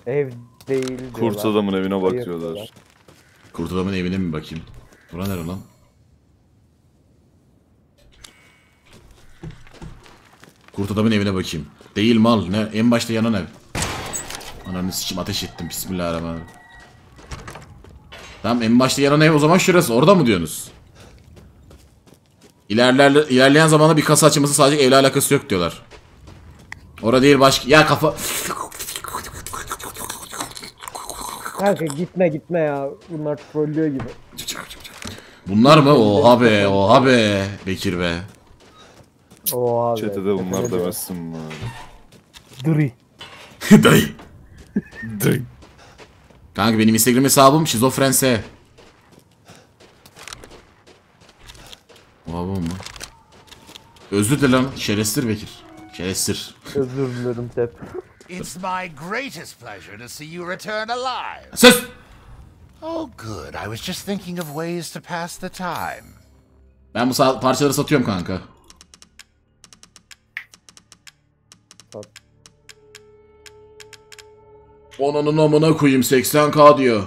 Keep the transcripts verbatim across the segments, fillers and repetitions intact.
Ev değil diyorlar. Kurt adamın evine Hayır bakıyorlar. diyorlar. Kurt adamın evine mi bakayım? Bura nere lan? Kurt adamın evine bakayım. Değil mal. Ne? En başta yanan ev. Ananı sikim, ateş ettim. Bismillahirrahmanirrahim. Tamam, en başta yanan ev o zaman şurası. Orada mı diyorsunuz? İlerler, ilerleyen zamanda bir kasa açılması sadece evle alakası yok diyorlar. Orada değil başka. Ya kafa. Kanka gitme gitme ya. Bunlar trollüyor gibi. Bunlar mı? Oha be, oha be. Bekir be. Oha be. Çetede bunlar Tepede demezsin mi abi? Dri. Dayı. Dayı. Kanka benim Instagram hesabım şizofrense. Oha bu mu? Özür dilerim lan. Şerefsizdir Bekir. Şerefsizdir. Özür dilerim chat. It's my greatest pleasure to see you return alive. Sus! Oh, good. I was just thinking of ways to pass the time. Ben bu sa- parçaları satıyorum kanka. Sat. Onanın amına koyayım, seksen k diyor.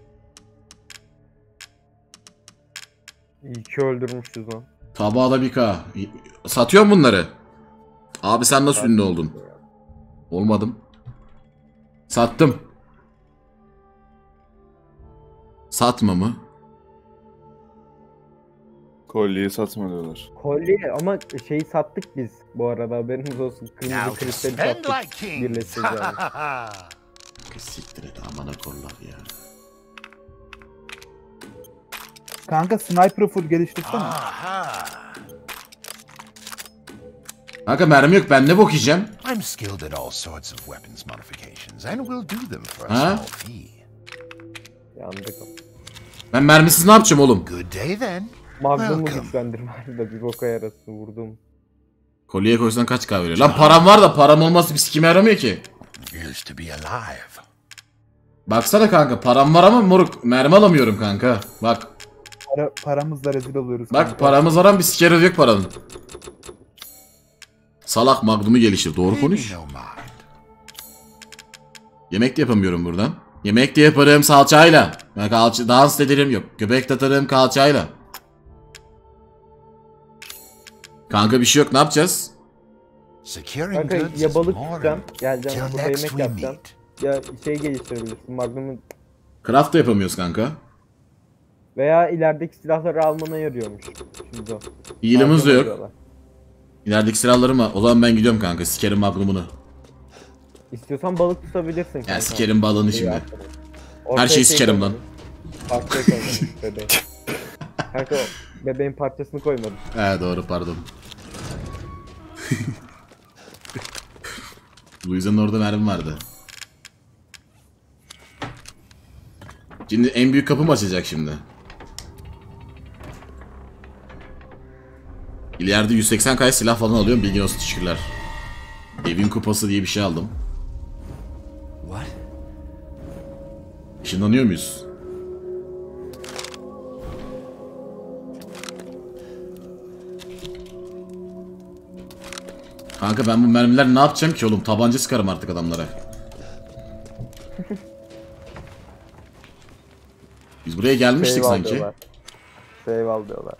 İyi ki öldürmüşüz lan. Tabağa da bir k. Satıyorum bunları. Abi sen nasıl ünlü oldun? Olmadım. Sattım. Satma mı? Kolyeyi satma diyorlar. Kolye ama şeyi sattık biz bu arada, haberiniz olsun. Kırmızı Now to kristali spend sattık. like kings. Birleşeceğiz abi. Siktir et amına kollar ya. Kanka sniper'ı full geliştirsene. Aha. Kanka mermi yok, ben ne bok yiyeceğim? I'm skilled in all sorts of weapons modifications and will do them for a Huh? small fee. Yandık. Ben mermisiz ne yapacağım oğlum? Good day then. Magnum'u Welcome. güçlendirme halinde bir boka yarası vurdum. Kolyeye koysan kaç k veriyor? Lan param var da param olmazsa bir sikime yaramıyor ki. Used to be alive. Baksana kanka, param var ama moruk mermi alamıyorum kanka. Bak. Para, paramızla rezil oluyoruz. Bak kanka. paramız var ama bir sikeri yok paranın. Salak Magnum'u geliştir. Doğru Maybe konuş. no mind. Yemek de yapamıyorum buradan. Yemek de yaparım salçayla. Bak alçı, dans ederim yok. Göbek tatarım kalçayla. Kanka bir şey yok, ne yapacağız? Securing Kanka goods ya is balık more tutacaksın, geleceksin till burada next yemek we yapacaksın. meet. Ya şey geliştirebilirsin, Magnum'u. Craft da yapamıyoruz kanka. Veya ilerideki silahları almana yarıyormuş. Şimdi o. Heal'ımız da yok. Diyorlar. İlerideki silahları mı? O zaman ben gidiyorum kanka. Sikerim Magnum'unu. İstiyorsan balık tutabilirsin kanka. Ya sikerim balığını şimdi. Ortaya Her şeyi şey sikerim koymadım. lan. Parçayı koymadım bebeğin. Kanka o bebeğin parçasını koymadım. He doğru, pardon. Luisa'nın orada mermi vardı. Şimdi en büyük kapı mı açacak şimdi? İleride yüz seksen kaya silah falan alıyorum, bilgin olsun, teşekkürler. Evin kupası diye bir şey aldım. What? Işınlanıyor muyuz? Kanka ben bu mermiler ne yapacağım ki oğlum? Tabanca sıkarım artık adamlara. Biz buraya gelmiştik Save al sanki. diyorlar. Save al diyorlar.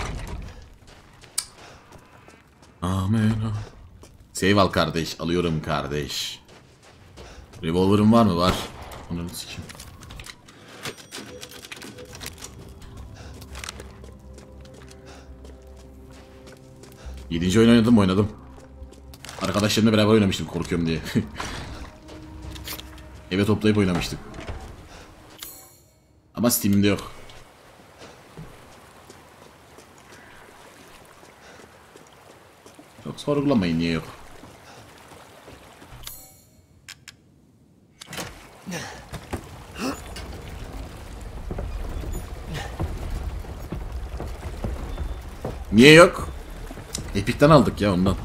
Amen. Save al kardeş. Alıyorum kardeş. Revolver'ın var mı? Var. Onu sikeyim. Yedinci oyun oynadım mı? Oynadım. Arkadaşlarımla beraber oynamıştım korkuyorum diye. Eve toplayıp oynamıştık. Ama Steam'imde yok. Çok sorgulamayın, niye yok. Niye yok? Epic'ten aldık ya ondan.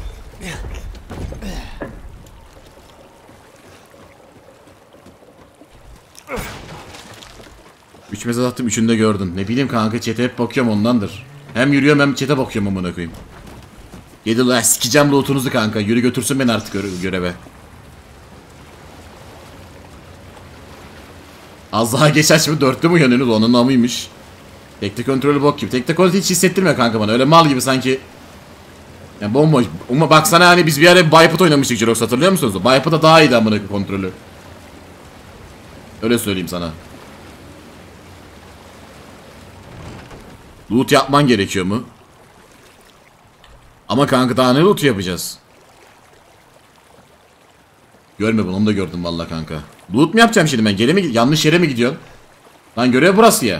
Üç mesaj attım, üçünü de gördün. Ne bileyim kanka, chat'e hep bakıyorum ondandır. Hem yürüyorum hem chat'e bakıyorum amına koyayım. Yedi la sikeceğim lootunuzu kanka. Yürü götürsün beni artık göre göreve. Az daha geç açma dörtte mi uyanıyorsunuz? Onun namıymış. Tekte kontrolü bok gibi. Tekte kontrolü hiç hissettirmiyor kanka bana. Öyle mal gibi sanki. Ya bomboş. Ama baksana hani biz bir ara Biped oynamıştık Jirox, hatırlıyor musunuz? Biped'da daha iyiydi amına koyayım kontrolü. Öyle söyleyeyim sana. Loot yapman gerekiyor mu? Ama kanka daha ne loot yapacağız? Görme bunu, onu da gördüm vallahi kanka. Loot mu yapacağım şimdi ben? Geri mi, yanlış yere mi gidiyorsun? Lan görev burası ya.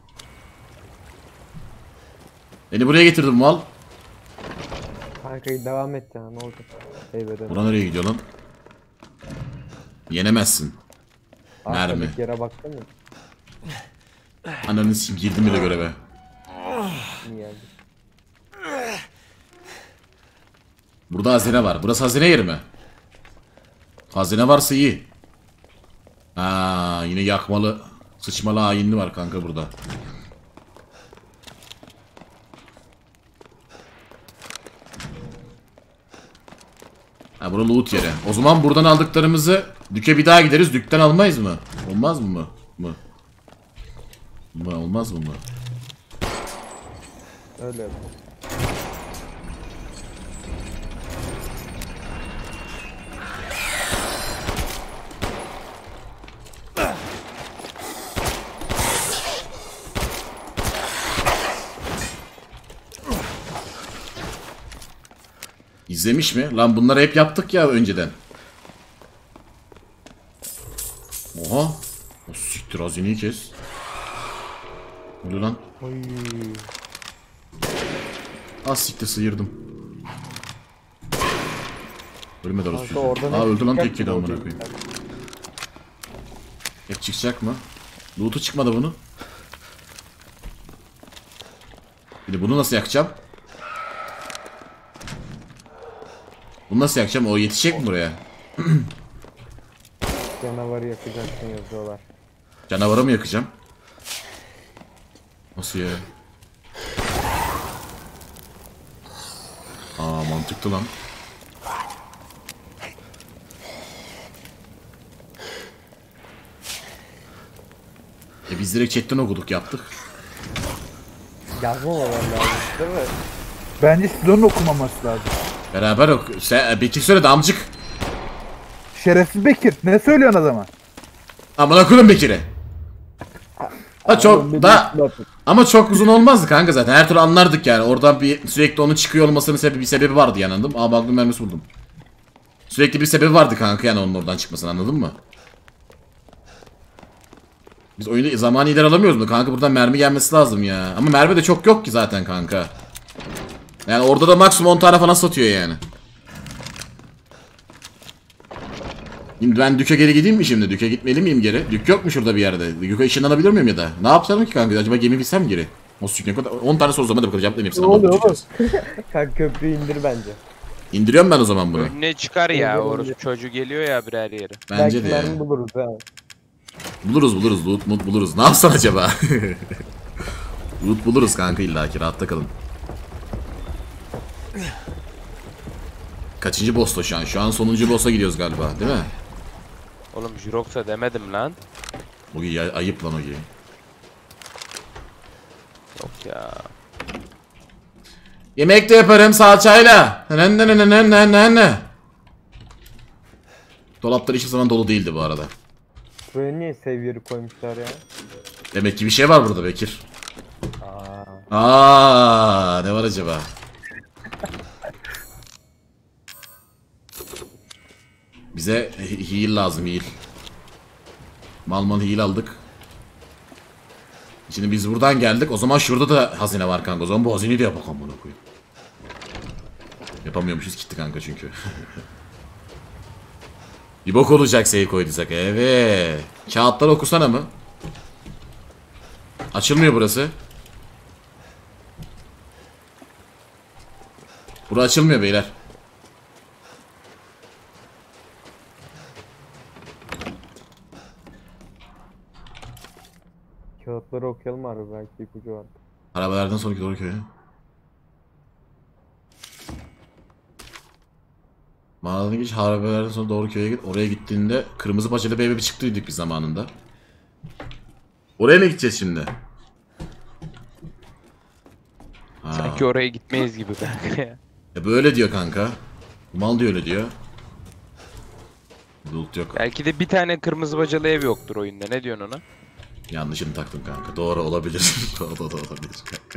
Beni buraya getirdim mal. Kanka devam et ya, ne oldu? Eyvallah. Bura nereye gidiyor lan? Yenemezsin. Mermi. Arkadaki yere baktın mı? Ananı sikeyim, girdim bile göreve. Niye geldi? Burada hazine var. Burası hazine yeri mi? Hazine varsa iyi. Ha, yine yakmalı, sıçmalı hainli var kanka burada. Ha, bura loot yeri. O zaman buradan aldıklarımızı düke bir daha gideriz. Dükten almayız mı? Olmaz mı mı? Mı? Mı? Olmaz mı mı? Öyle yapalım. İzlemiş mi? Lan bunları hep yaptık ya önceden. Oha. O siktir, hazineyi kes. Ne oluyor lan? Oy. Az siktir, sıyırdım. Ölmedi orası Kanka çocuğu. oradan Aa hep öldü lan, çıkacak tek yedi mı amına o koyayım. çocuklar? Hep çıkacak mı? Loot'u çıkmadı bunu. Bir de bunu nasıl yakacağım? Bunu nasıl yakacağım? O yetişecek mi buraya? Canavarı yakacaksın yazıyorlar. Canavarı mı yakacağım? Nasıl ya? Aa, mantıklı lan. E biz direkt chatten okuduk, yaptık. Yazmamalar lazım değil mi? Bence Silo'nun okumaması lazım. Beraber ok. Sen, Bekir söyledi amcık. Şerefsiz Bekir. Ne söylüyorsun adama? Amına koyayım Bekir'e. Ha çok Oğlum, bir da bir laf- ama çok uzun olmazdı kanka zaten. Her türlü anlardık yani. Oradan bir sürekli onun çıkıyor olmasının sebebi, bir sebebi vardı yani, anladın mı? Aa, Magnum mermisi buldum. Sürekli bir sebebi vardı kanka yani onun oradan çıkmasının, anladın mı? Biz oyunda zamanı ileri alamıyoruz mu kanka? Buradan mermi gelmesi lazım ya. Ama mermi de çok yok ki zaten kanka. Yani orada da maksimum on tane falan satıyor yani. Şimdi ben Düke geri gideyim mi şimdi? Düke gitmeli miyim geri? Dük yok mu şurada bir yerde? Düke ışınlanabilir miyim ya da? Ne yapsam ki kanka? Acaba gemi bilsem geri? O ne kadar? on tane soru zaman da bakalım, cevaplayayım hepsine. Ne oluyor oğlum? Kanka köprüyü indir bence. İndiriyorum ben o zaman bunu. Önüne çıkar ya, Önce- orası çocuğu geliyor ya birer yere. Bence Belki de ya. mermi buluruz ha. Buluruz buluruz, loot mut buluruz. Ne yapsan acaba? Loot buluruz kanka illaki, rahatta kalın. Kaçıncı boss'ta şu an? Şu an sonuncu boss'a gidiyoruz galiba, değil mi? Oğlum Jirox'a demedim lan. O ay- ayıp lan o gibi. Yok ya. Yemek de yaparım salçayla. Ne ne ne ne ne ne ne. Dolaplar hiçbir zaman dolu değildi bu arada. Buraya niye save yeri koymuşlar ya? Demek ki bir şey var burada Bekir. Aa. Aa, ne var acaba? Bize he- heal lazım, heal. Mal mal heal aldık. Şimdi biz buradan geldik. O zaman şurada da hazine var kanka. O zaman bu hazineyi de yapak amına koyayım. Yapamıyormuşuz, gitti kanka çünkü. Bir bok olacak save koyduysak. Evet. Kağıtları okusana mı? Açılmıyor burası. Bura açılmıyor beyler. Kağıtları okuyalım abi, belki ipucu var. Arabalardan sonraki doğru köye. Mağaradan geç, harabelerden sonra doğru köye git. Oraya gittiğinde kırmızı paçalı bir eve bir çıktıydık biz zamanında. Oraya mı gideceğiz şimdi? Ha. Sanki oraya gitmeyiz gibi kanka ya. E böyle diyor kanka. Mal diyor öyle diyor. Loot yok. Belki de bir tane kırmızı bacalı ev yoktur oyunda. Ne diyorsun ona? Yanlışını taktın kanka. Doğru olabilir. Doğru da olabilir kanka.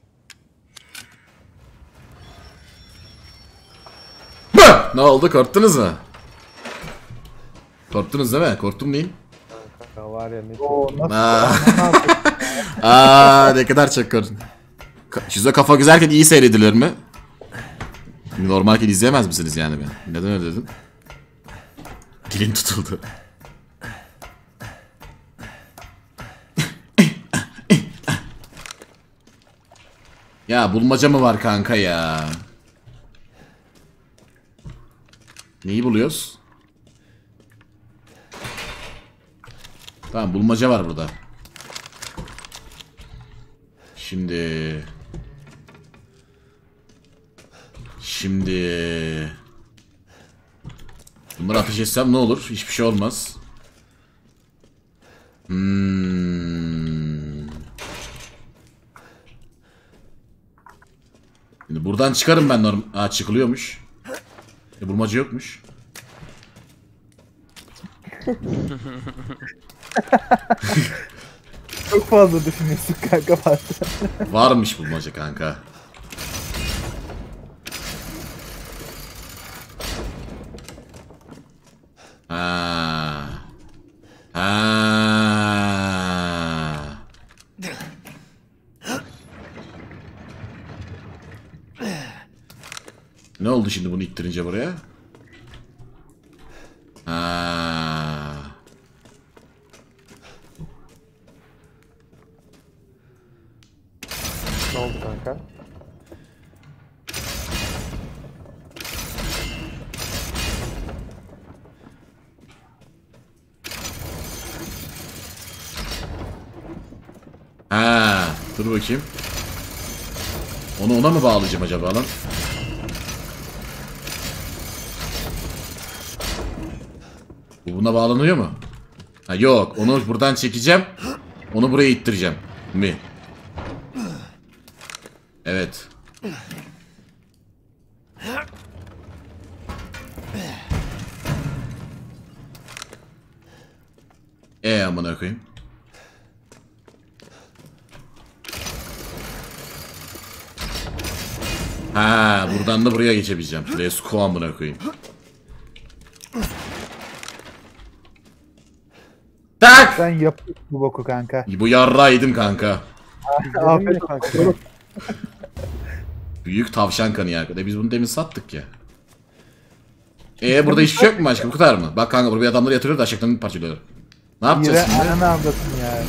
Bıh! Ne oldu? Korktunuz mu? Korktunuz değil mi? Korktum değil. Ya var ya ne Oo nasıl? Aa. Ne yapıyorsun? Aa, ne kadar çok korktum. Ka- Şizo kafa güzelken iyi seyredilir mi? Normalken izleyemez misiniz yani ben? Neden öyle dedin? Dilin tutuldu. Ya bulmaca mı var kanka ya? Neyi buluyoruz? Tamam bulmaca var burada. Şimdi... Şimdi... Bunları ateş etsem ne olur? Hiçbir şey olmaz. Hmm. Şimdi buradan çıkarım ben normal... Aa çıkılıyormuş. E, bulmaca yokmuş. Çok fazla düşünüyorsun kanka fazla. Varmış bulmaca kanka. Ha. Ha. Ne oldu şimdi bunu ittirince buraya? Ha. ne oldu kanka? Ha, dur bakayım. Onu ona mı bağlayacağım acaba lan? Bu buna bağlanıyor mu? Ha yok, onu buradan çekeceğim. Onu buraya ittireceğim. Mi? Evet. E amına koyayım. Ha, buradan da buraya geçebileceğim. Let's go amına koyayım. Tak! Sen yapıyorsun bu boku kanka. Bu yarrağı yedim kanka. Aferin kanka. Büyük tavşan kanı ya. De biz bunu demin sattık ya. Eee burada hiçbir şey yok mu başka? Bu kadar mı? Bak kanka buraya adamları yatırıyor da aşağıdan parçalıyor. Ne yapacağız Yine şimdi? ananı avdasın ya.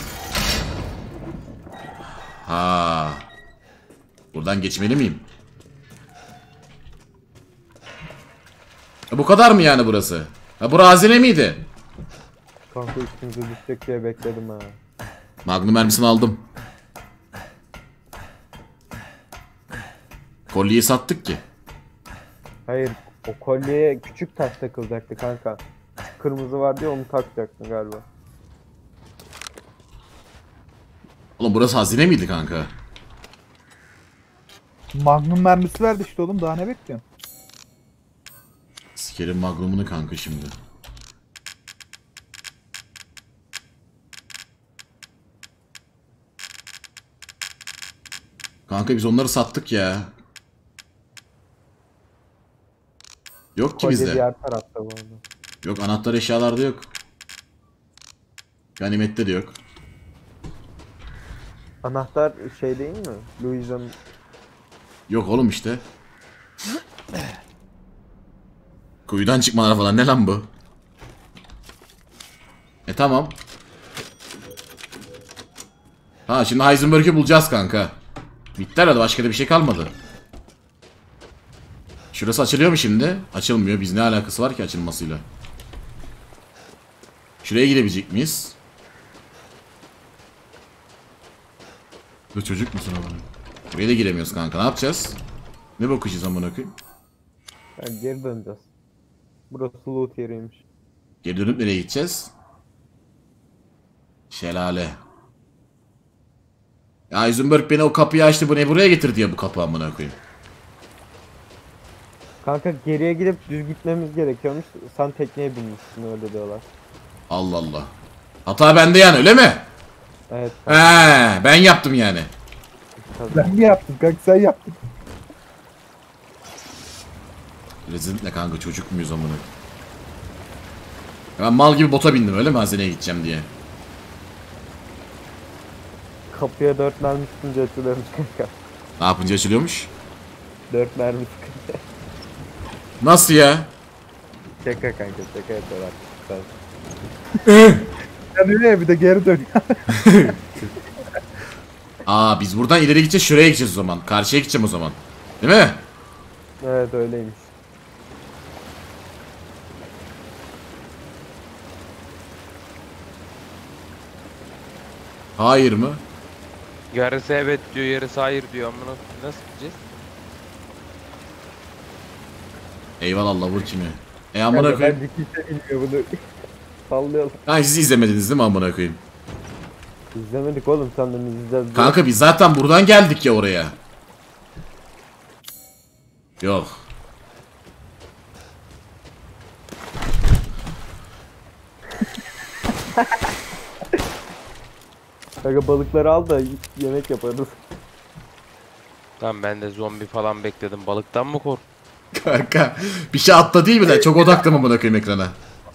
Ha. Buradan geçmeli miyim? E, bu kadar mı yani burası? Ha bu hazine miydi? Kanka üstümüze düşecek diye bekledim ha. Magnum mermisini aldım. Kolyeyi sattık ki. Hayır o kolyeye küçük taş takılacaktı kanka. Kırmızı var diye onu takacaktın galiba. Oğlum burası hazine miydi kanka? Magnum mermisi verdi işte oğlum, daha ne bekliyorsun? Sikerim magnumunu kanka şimdi. Kanka biz onları sattık ya. Yok ki Kolye bizde. diğer tarafta bu arada. Yok anahtar eşyalarda yok. Ganimette de yok. Anahtar şey değil mi? Louis'un Yok oğlum işte. Kuyudan çıkmalar falan ne lan bu? E tamam. Ha şimdi Heisenberg'i bulacağız kanka. Bitti herhalde, başka da bir şey kalmadı. Şurası açılıyor mu şimdi? Açılmıyor. Biz ne alakası var ki açılmasıyla? Şuraya gidebilecek miyiz? Bu çocuk musun ama? Buraya da giremiyoruz kanka. Ne yapacağız? Ne bakacağız amına koyayım? yani geri döneceğiz. Burası loot yeriymiş. Geri dönüp nereye gideceğiz? Şelale. Ya Heisenberg beni o kapıyı açtı, bu ne buraya getirdi ya bu kapı amına koyayım. Kanka geriye gidip düz gitmemiz gerekiyormuş. Sen tekneye binmişsin öyle diyorlar. Allah Allah. Hata bende yani, öyle mi? Evet. He, ben yaptım yani. Ben mi yaptım kanka, sen yaptın. Resident ne kanka, çocuk muyuz amına? Ben mal gibi bota bindim öyle mi, hazineye gideceğim diye. Kapıya dört mermi sıkınca açılıyormuş kanka. Ne yapınca açılıyormuş? Dört mermi sıkınca. Nasıl ya? Şaka kanka, şaka yapıyorlar. Sen. Sen öyle ya, bir de geri dön. Aa, biz buradan ileri gideceğiz, şuraya gideceğiz o zaman. Karşıya gideceğim o zaman. Değil mi? Evet öyleymiş. Hayır mı? Yarısı evet diyor, yarısı hayır diyor. Amına nasıl gideceğiz? Eyvallah lavur kimi? E amına Kanka koyayım. bence kimse bilmiyor bunu. Sallıyorlar. Ha, siz izlemediniz değil mi amına koyayım? İzlemedik oğlum, sen de mi izleyeceğiz? Kanka biz zaten buradan geldik ya oraya. Yok. Kanka balıkları al da yemek yaparız. Lan ben de zombi falan bekledim. Balıktan mı kork? Kanka bir şey atla değil mi de, çok odaklım amına koyayım ekrana.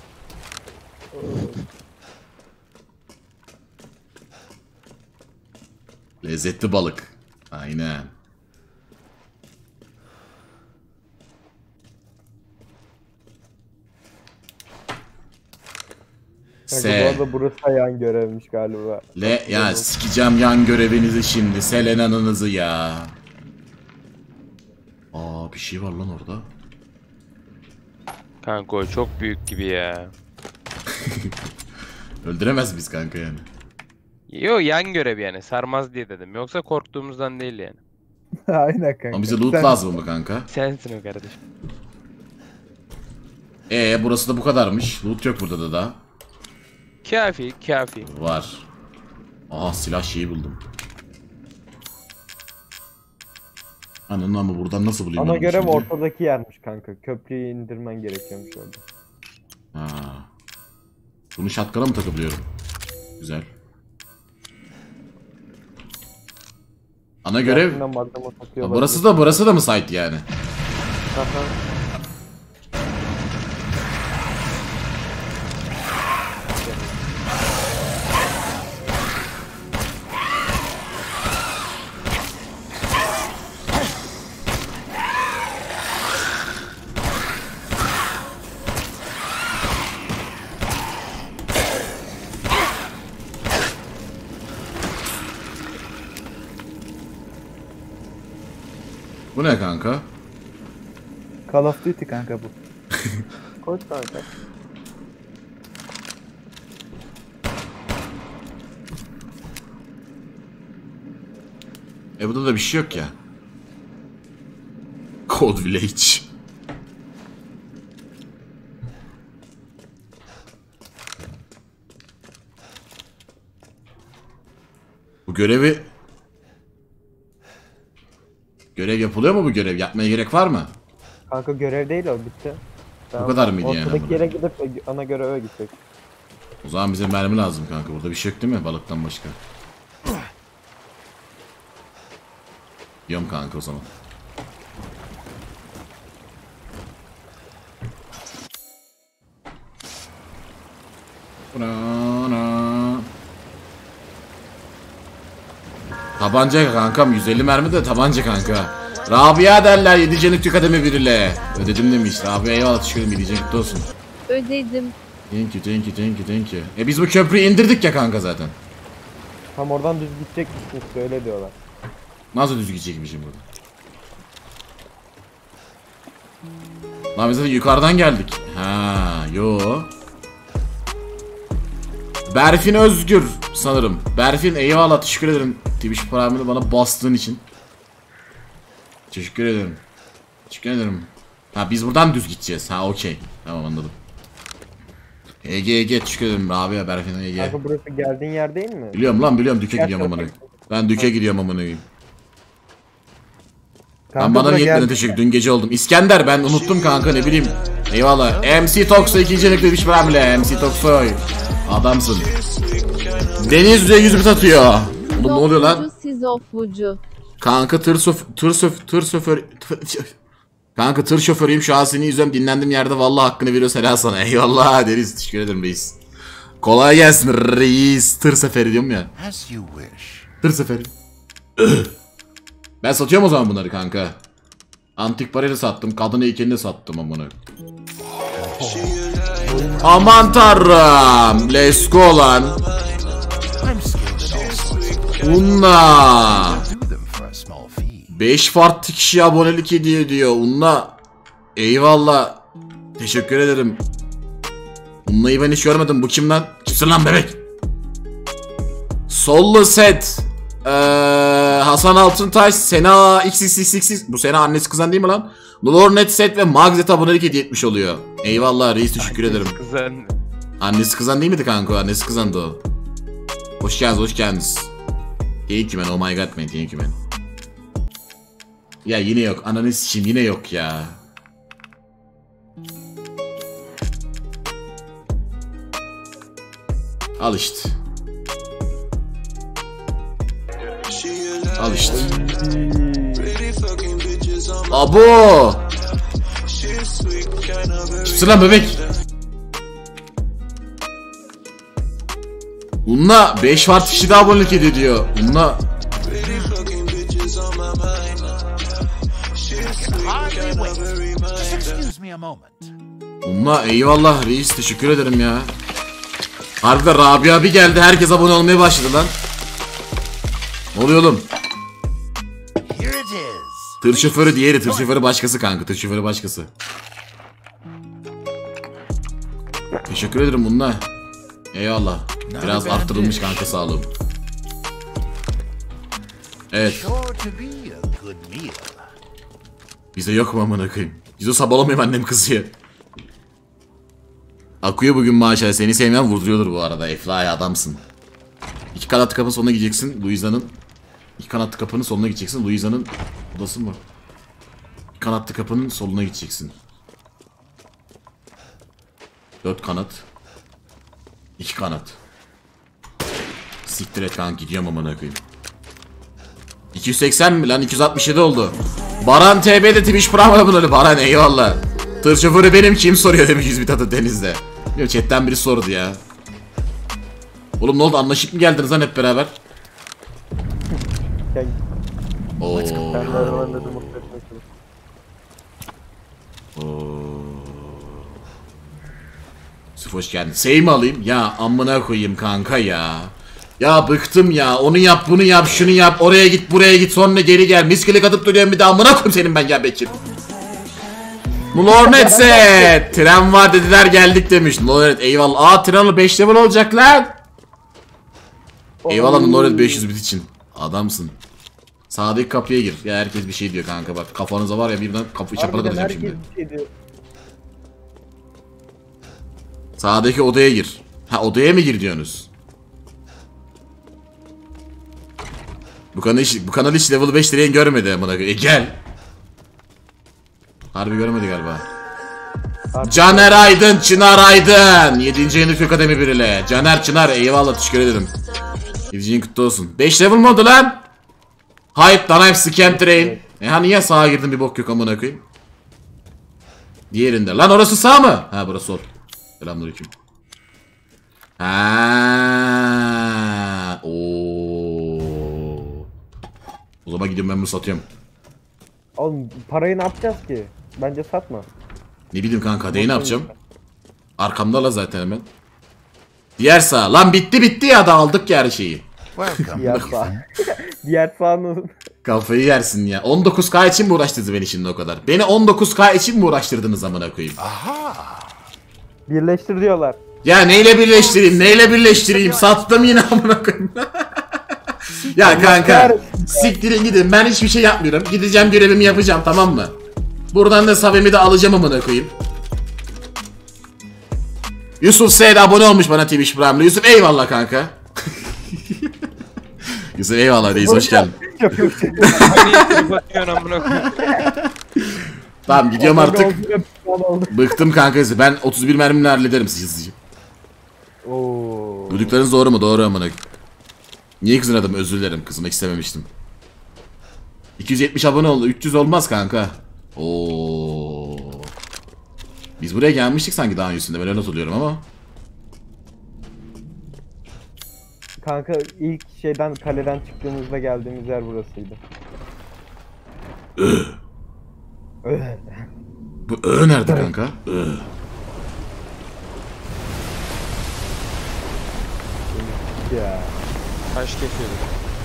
Lezzetli balık. Aynen. Kanka bu S. arada burası yan görevmiş galiba. Le ya sikeceğim yan görevinizi şimdi. Selena'nızı ya. Aa, bir şey var lan orada. Kanka o çok büyük gibi ya. Öldüremez biz kanka yani. Yo, yan görev yani, sarmaz diye dedim. Yoksa korktuğumuzdan değil yani. Aynen kanka. Ama bize loot Sen- lazım mı kanka? Sensin o kardeşim. Ee burası da bu kadarmış. Loot yok burada da daha. Kafi, kafi. Var. Aha, silah şeyi buldum. Ananı ama buradan nasıl bulayım? Ana ben bunu görev şimdi? ortadaki yermiş kanka. Köprüyü indirmen gerekiyormuş orada. Ha. Bunu şatkana mı takabiliyorum? Güzel. Ana görev. Gerçekten malzeme Ha, satıyorlar. burası da burası da mı site yani? Aha. Bu ne kanka? Call of Duty kanka bu. Koş kanka. E burada da bir şey yok ya. Code Village. Bu görevi... Görev yapılıyor mu bu görev? Yapmaya gerek var mı? Kanka görev değil o, bitti. Bu kadar mıydı yani Ortadaki amına? yere gidip ana göreve gidecek. O zaman bize mermi lazım kanka. Burada bir şey yok değil mi? Balıktan başka. Yiyorum kanka o zaman. Tabanca kankam, yüz elli mermi de tabanca kanka. Rabia derler, yedi cennet tükademi biriyle. Ödedim demiş. Rabia eyvallah, teşekkür ederim, yedi cennet olsun. Ödedim. Thank you, thank you, thank you, thank you. E biz bu köprüyü indirdik ya kanka zaten. Tam oradan düz gidecekmişsin, öyle diyorlar. Nasıl düz gidecekmişim burada? Lan biz zaten yukarıdan geldik. Ha, yo. Berfin Özgür sanırım. Berfin eyvallah, teşekkür ederim. Twitch paramını bana bastığın için. Teşekkür ederim. Teşekkür ederim. Ha, biz buradan düz gideceğiz. Ha, okey. Tamam, anladım. Ege Ege teşekkür ederim abi ya Berfin Ege. Kanka burası geldiğin yer değil mi? Biliyorum lan biliyorum düke Gel gidiyorum amına. şöyle. Ben düke gidiyorum amına koyayım. Kanka Ben bana bura niye gel- etmedin teşekkür. Dün gece oldum. İskender ben unuttum kanka ne bileyim. Eyvallah. M C Toxo ikinci elekte üç bile. M C Toxo. Adamsın. Denizli'ye yüz bit atıyor. Oğlum ne oluyor lan? Sizofucu. Kanka tır sof tır sof tır şoför Kanka tır şoförüyüm şu an seni izliyorum dinlendim yerde vallahi hakkını veriyoruz helal sana. Eyvallah deriz teşekkür ederim reis. Kolay gelsin reis. Tır seferi diyorum ya. As you wish. Tır seferi. Ben satıyorum o zaman bunları kanka. Antik parayla sattım. Kadın heykelini de sattım amına. Aman tanrım. Let's go lan. I'm skilled at all sorts of Unna. do them for a small fee. beş farklı kişi abonelik hediye diyor. Unna. Eyvallah. Teşekkür ederim. Unna'yı ben hiç görmedim. Bu kim lan? Kimsin lan bebek? Sollu set. Ee, Hasan Altıntaş, Sena X X X X. Bu Sena annesi kızan değil mi lan? Lornet set ve Magzet abonelik hediye etmiş oluyor. Eyvallah reis teşekkür ederim. Kızan. Annesi kızan değil miydi kanka? Annesi kızandı o. Hoş geldiniz, hoş geldiniz. Thank you man, oh my god man, thank you man. Ya yine yok, ananı sikeyim yine yok ya. Al işte. Al işte. Abo! Kimsin lan bebek? Bununla beş farklı kişi daha abonelik hediye diyor. Bununla Hardly wait. Just excuse me a moment. Bununla eyvallah reis teşekkür ederim ya. Harbiden Rabia bir geldi herkes abone olmaya başladı lan. Ne oluyor oğlum? Here it is. Tır şoförü diğeri, tır şoförü başkası kanka, tır şoförü başkası. Teşekkür ederim bununla. Eyvallah. Biraz arttırılmış kanka sağlığım. Evet. Sure to be a good meal. Bize yok mu amına koyayım? Bize sabalamayayım annem kızıyor. Akıyor bugün maşallah. Seni sevmeyen vurduruyordur bu arada. Eflaya adamsın. İki kanatlı kapının sonuna gideceksin. Luiza'nın İki kanatlı kapının soluna gideceksin. Luiza'nın odası mı? İki kanatlı kapının soluna gideceksin. Dört kanat. İki kanat. Siktir et kanka gidiyorum amına koyayım. iki yüz seksen mi lan? iki yüz altmış yedi oldu. Baran T B'de Twitch Prime'a bunları. Baran eyvallah. Tır şoförü benim kim soruyor demiş yüz bit atı denizde. Bilmiyorum chatten biri sordu ya. Oğlum ne oldu anlaşıp mı geldiniz lan hep beraber? Gel. Oo. Ben de arabanın dedim mutlu etmek için. Sırf hoş geldin. Sey mi alayım? Ya amına koyayım kanka ya. Ya bıktım ya. Onu yap, bunu yap, şunu yap. Oraya git, buraya git. Sonra geri gel. Miskilik atıp duruyorum bir daha. Amına koyayım senin ben gel Bekir. Lornet set. Tren var dediler geldik demiş. Lornet eyvallah. Aa trenle beş level olacak lan. Eyvallah Lornet beş yüz bit için. Adamsın. Sağdaki kapıya gir. Ya herkes bir şey diyor kanka bak. Kafanıza var ya birden kapıyı çapana Harbiden kıracağım herkes şimdi. bir şey diyor. Sağdaki odaya gir. Ha odaya mı gir diyorsunuz? Bu kanal hiç, bu kanal hiç level beş direğin görmedi amına koyayım. E gel. Harbi görmedi galiba. Harbi. Caner Aydın, Çınar Aydın. yedinci yeni Türk Akademi biriyle. Caner Çınar eyvallah teşekkür ederim. yedinci yeni kutlu olsun. beş level mi oldu lan? Hype, Danayip, Scam Train. E ha niye sağa girdim bir bok yok amına koyayım. Diğerinde. Lan orası sağ mı? Ha burası sol. Selamünaleyküm. Ha. Oo. O zaman gidiyorum ben bunu satıyorum. Oğlum parayı ne yapacağız ki? Bence satma. Ne bileyim kanka kadeyi ne yapacağım? Arkamda la zaten hemen. Diğer sağ. Lan bitti bitti ya da aldık ya her şeyi. Welcome, Diğer Ethan. sağ. Diğer sağını. Kafayı yersin ya. on dokuz K için mi uğraştınız beni şimdi o kadar? Beni on dokuz K için mi uğraştırdınız amına koyayım? Aha. Birleştir diyorlar. Ya neyle birleştireyim? Neyle birleştireyim? Sattım yine amına koyayım. Ya kanka siktirin gidin. Ben hiçbir şey yapmıyorum. Gideceğim görevimi yapacağım tamam mı? Buradan da Savim'i de alacağım amına koyayım. Yusuf Seyit abone olmuş bana Twitch Prime'le. Yusuf eyvallah kanka. Yusuf eyvallah reis hoş geldin. Niye trip atıyorsun amına koyayım? Tamam gidiyorum artık. Oldu. Bıktım kanka. Ben otuz bir mermimle hallederim sizi hızlıca. Oo. Duyduklarınız doğru mu? Doğru amına. Niye kızın adım? Özür dilerim. Kızmak istememiştim. iki yüz yetmiş abone oldu. üç yüz olmaz kanka. Oo. Biz buraya gelmiştik sanki daha öncesinde. Ben öyle hatırlıyorum ama. Kanka ilk şeyden kaleden çıktığımızda geldiğimiz yer burasıydı. Öh. Bu ö nerede kanka? Ö. Ya. Taş kesiyorduk.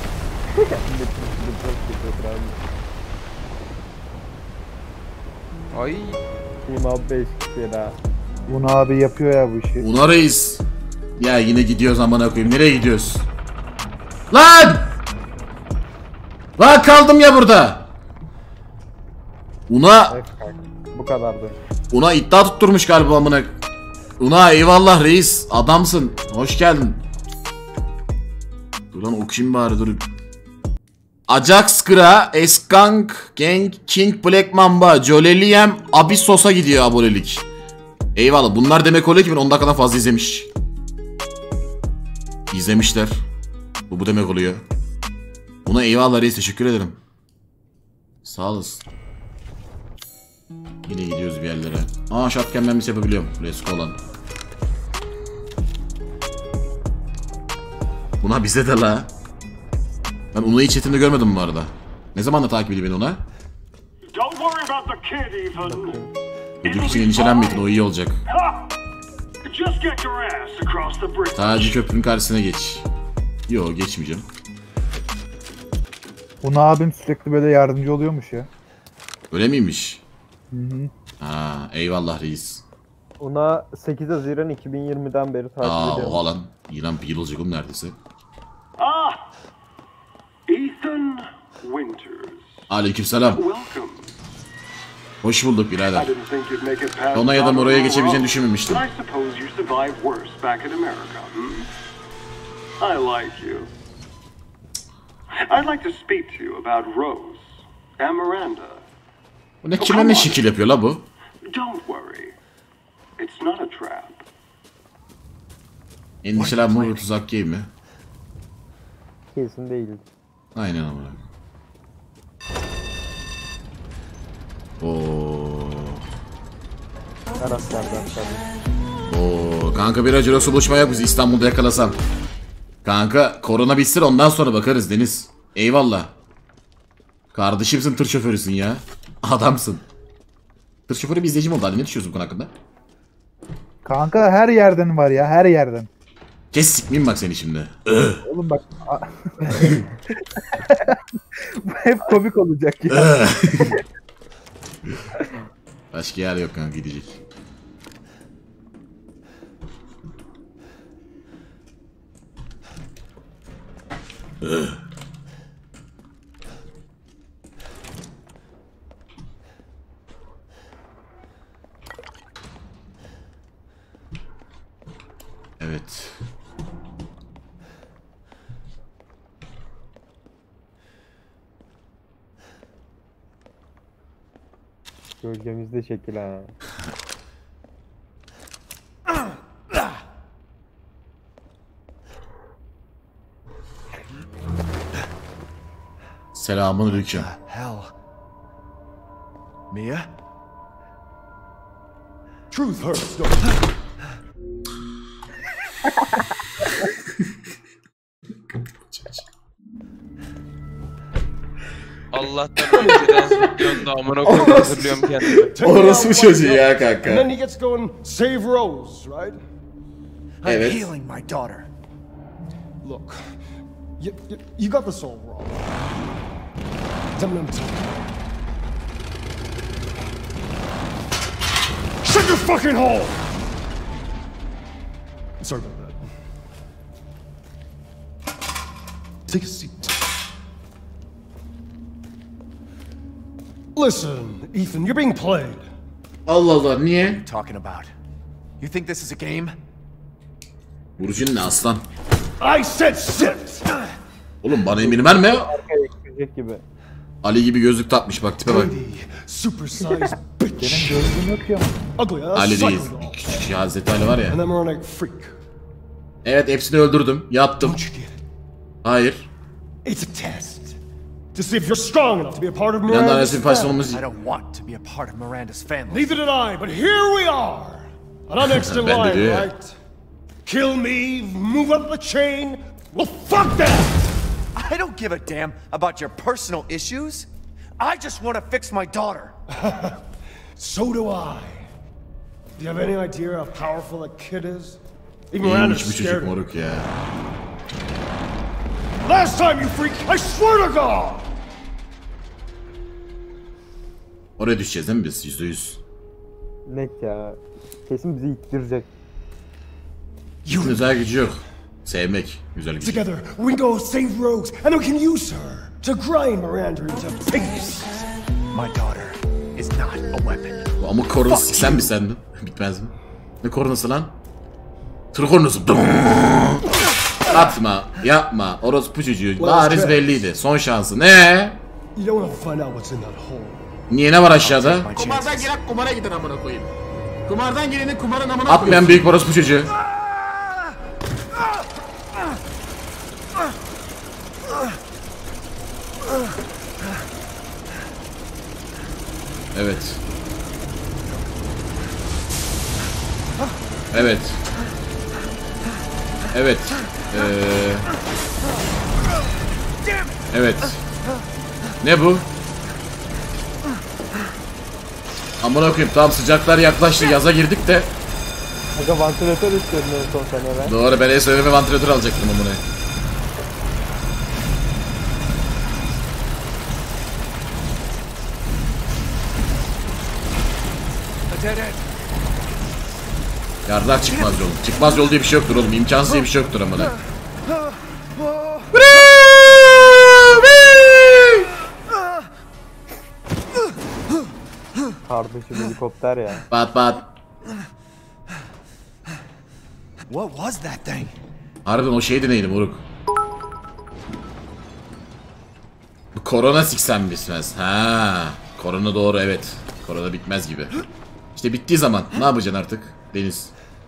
Ay. Team abi beş kişi daha. Bunu abi yapıyor ya bu işi. Una reis. Ya yine gidiyoruz amına koyayım. Nereye gidiyoruz? Lan! Lan kaldım ya burada. Una Evet kanka. Bu kadardı. Una iddia tutturmuş galiba amına. Una eyvallah reis. Adamsın. Hoş geldin. Dur lan okuyayım bari dur. Ajax Kra, Eskank, Gang, King, Black Mamba, Joleliem, Abyssos'a gidiyor abonelik. Eyvallah. Bunlar demek oluyor ki ben on dakikadan fazla izlemiş. İzlemişler. Bu bu demek oluyor. Buna eyvallah reis teşekkür ederim. Sağ olasın. Yine gidiyoruz bir yerlere. Aa shotgun mermisi yapabiliyorum. Resko olan. Buna bize de la. Ben Una'yı hiç chatinde görmedim bu arada. Ne zaman da takip ediyor beni Una? Don't worry about the kid, Ethan. Çocuk için endişelenmeyin, o iyi olacak. Ha! Just get your ass across the bridge. Sadece köprünün karşısına geç. Yo geçmeyeceğim. Bunu abim sürekli böyle yardımcı oluyormuş ya. Öyle miymiş? Hı hı. Ha eyvallah reis. Ona sekiz Haziran iki bin yirmiden beri takip Aa ediyorum. oha lan. İlan bir yıl olacak oğlum neredeyse. Ah! Ethan Winters. Aleykümselam. Welcome. Hoş bulduk I birader. didn't think you'd make it past Ona ya da Donald oraya geçebileceğini Monroe, düşünmemiştim. but I suppose you survived worse back in America, hmm? I like you. I'd like to speak to you about Rose and Miranda. Bu ne kime ne şekil yapıyor la bu? Don't worry. It's not a trap. Endişelenme bu tuzak game mi? Kesin değildi. Aynen ama. Oo. Araslardan tabii. Oo. Kanka bir acı buluşma yok bizi İstanbul'da yakalasam. Kanka korona bitsin ondan sonra bakarız Deniz. Eyvallah. Kardeşimsin tır şoförüsün ya. Adamsın. Tır şoförü bir izleyicim oldu. Hadi ne düşünüyorsun bu konu hakkında? Kanka her yerden var ya, her yerden. Kes sikmeyeyim bak seni şimdi. Oğlum bak. a- Bu hep komik olacak ya. Başka yer yok kanka gidecek. Evet. Gölgemizde şekil ha. Selamünaleyküm. Hell. Mia? Truth hurts, don't it? Allah'tan önceden zıplıyorum da amına koyayım hazırlıyorum kendimi. Orası bu çocuğu ya kanka. And then he gets to go and save Rose, right? I'm Evet. healing my daughter. Look, you, you, you got this all wrong. Tell me, tell me. Shut your fucking hole! Sorry about that. Take a seat. Listen, Ethan, you're being played. Allah Allah niye? Talking about. You think this is a game? Burcun ne aslan? I said sit! Oğlum bana emir verme ya. Arkaya eklecek gibi. Ali gibi gözlük takmış bak tipe bak. Supersized bitch. Gözüm yok ya. Ugly ass Ali değil. psycho doll. Küçük Hazreti Ali var ya. And that moronic freak. Evet hepsini öldürdüm. Yattım. Don't you get it? Hayır. It's a test. To see if you're strong enough to be a part of Bir anda Miranda's arası bir parça family. olması. I don't want to be a part of Miranda's family. Neither did I, but here we are. And I'm next in Ben de line, diyor ya. right? Kill me, move up the chain. Well, fuck that! I don't give a damn about your personal issues. I just want to fix my daughter. So do I. Do you have any idea how powerful that kid is? Even İyiymiş Miranda's bu scared çocuk of him. moruk ya. Last time you freak, I swear to God! Oraya düşeceğiz değil mi biz? Yüzde yüz. Net ya. Kesin bizi ittirecek. Hiçbir özel gücü yok. Sevmek. Güzel gücü. Together, we go save Rose, and we can use her to grind Miranda into pigs. My daughter is not a weapon. Bu amık kornası siksen mi sendin? Bitmez mi? Ne kornası lan? Tır kornası. Atma, yapma. Orospu çocuğu. Bariz belliydi. Son şansı. Ne? You don't want to find out what's in that hole. Niye ne var aşağıda? My chances. giren kumara gider amına koyayım. Kumardan girenin kumarın amına koyayım. Atmayan büyük orospu çocuğu. Evet. Evet. Evet. Ee... Evet. Ne bu? Amına koyayım tamam sıcaklar yaklaştı yaza girdik de. Aga vantilatör istiyordun en son sen hemen. Doğru ben S V ve vantilatör alacaktım amına. A dead end. Yardılar çıkmaz yol. Çıkmaz yol diye bir şey yoktur oğlum. İmkansız diye bir şey yoktur amına. Kardeşim helikopter ya. Bat bat. What was that thing? Harbiden o şeydi neydi moruk? Bu korona siksen bitmez. Ha, korona doğru evet. Korona bitmez gibi. İşte bittiği zaman ne yapacaksın artık Deniz?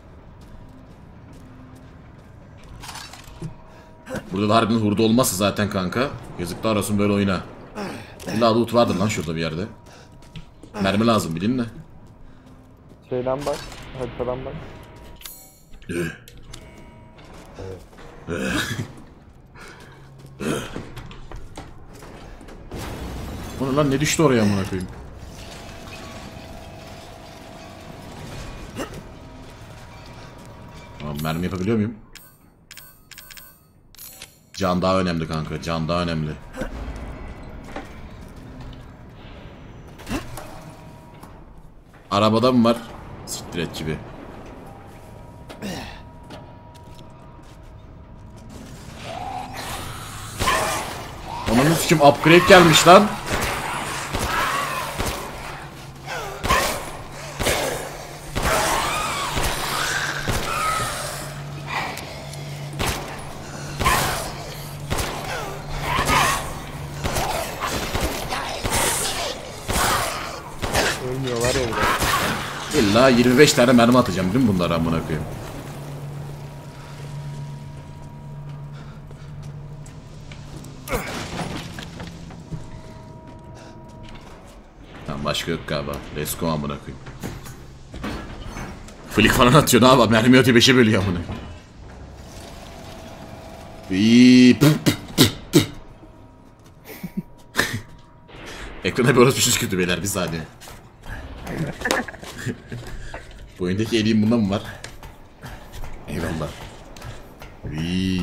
Burada da harbiden hurda olmazsa zaten kanka. Yazıklar olsun böyle oyuna. İlla loot vardır lan şurada bir yerde. Mermi lazım bilin de. Şeyden bak. Haritadan bak. Bunu lan ne düştü oraya amına koyayım? Tamam mermi yapabiliyor muyum? Can daha önemli kanka. Can daha önemli. Arabada mı var? Siktir et gibi. Onun sikim upgrade gelmiş lan. Ölmüyorlar ya burada. İlla yirmi beş tane mermi atacağım değil mi bunlara amına koyayım? Tamam başka yok galiba. Let's go amına koyayım. Flick falan atıyor ne yapalım? Mermi atıyor beşe bölüyor amına. İyi. Ekrana bir orası kötü beyler bir saniye. Bu oyundaki eliyim bunda mı var? Eyvallah. İyi.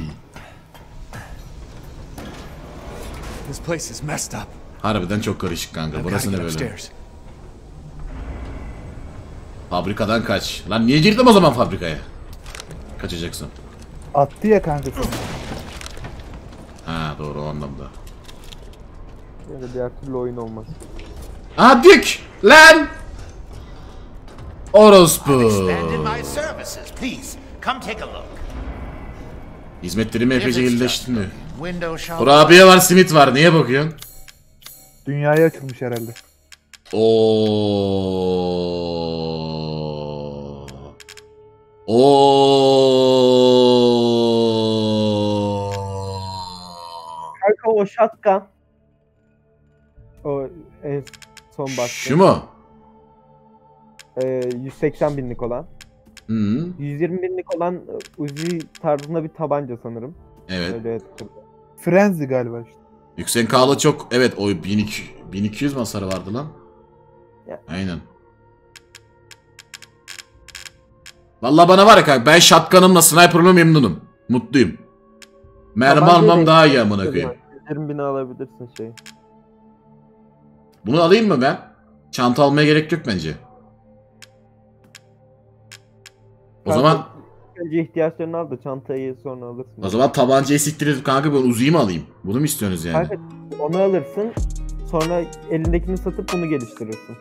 This place is messed up. Harbiden çok karışık kanka. I've got Burası to ne get böyle? upstairs. Fabrikadan kaç. Lan niye girdim o zaman fabrikaya? Kaçacaksın. Attı ya kanka seni. Ha doğru o anlamda. Ya da diğer türlü oyun olmaz. Aha dük! Lan! Orospu. Expanded my services. Please, come take a look. Hizmetlerimi If epeyce it's iyileştin just mi? window shall Kurabiye var, simit var. Niye bakıyorsun? Dünyaya açılmış herhalde. Oo. Oo. Kanka o shotgun. O en son baktım. Şu mu? Ee, yüz seksen binlik olan. Hı -hı. yüz yirmi binlik olan Uzi tarzında bir tabanca sanırım. Evet. Öyle hatırlıyorum. Frenzy galiba işte. Yüksek K'lı çok, evet, o bin iki yüz hasarı vardı lan. Ya. Aynen. Vallahi bana var ya kanka, ben shotgun'ımla sniper'ımla memnunum. Mutluyum. Mermi Tabanca almam da- daha iyi amına koyayım. yüz yirmi bini alabilirsin şey. Bunu alayım mı ben? Çanta almaya gerek yok bence. O Kanka, zaman önce ihtiyaçlarını al da çantayı sonra alırsın. o zaman tabancayı siktirip kanka ben Uzi'yi mi alayım? Bunu mu istiyorsunuz yani? Kanka onu alırsın. Sonra elindekini satıp bunu geliştirirsin.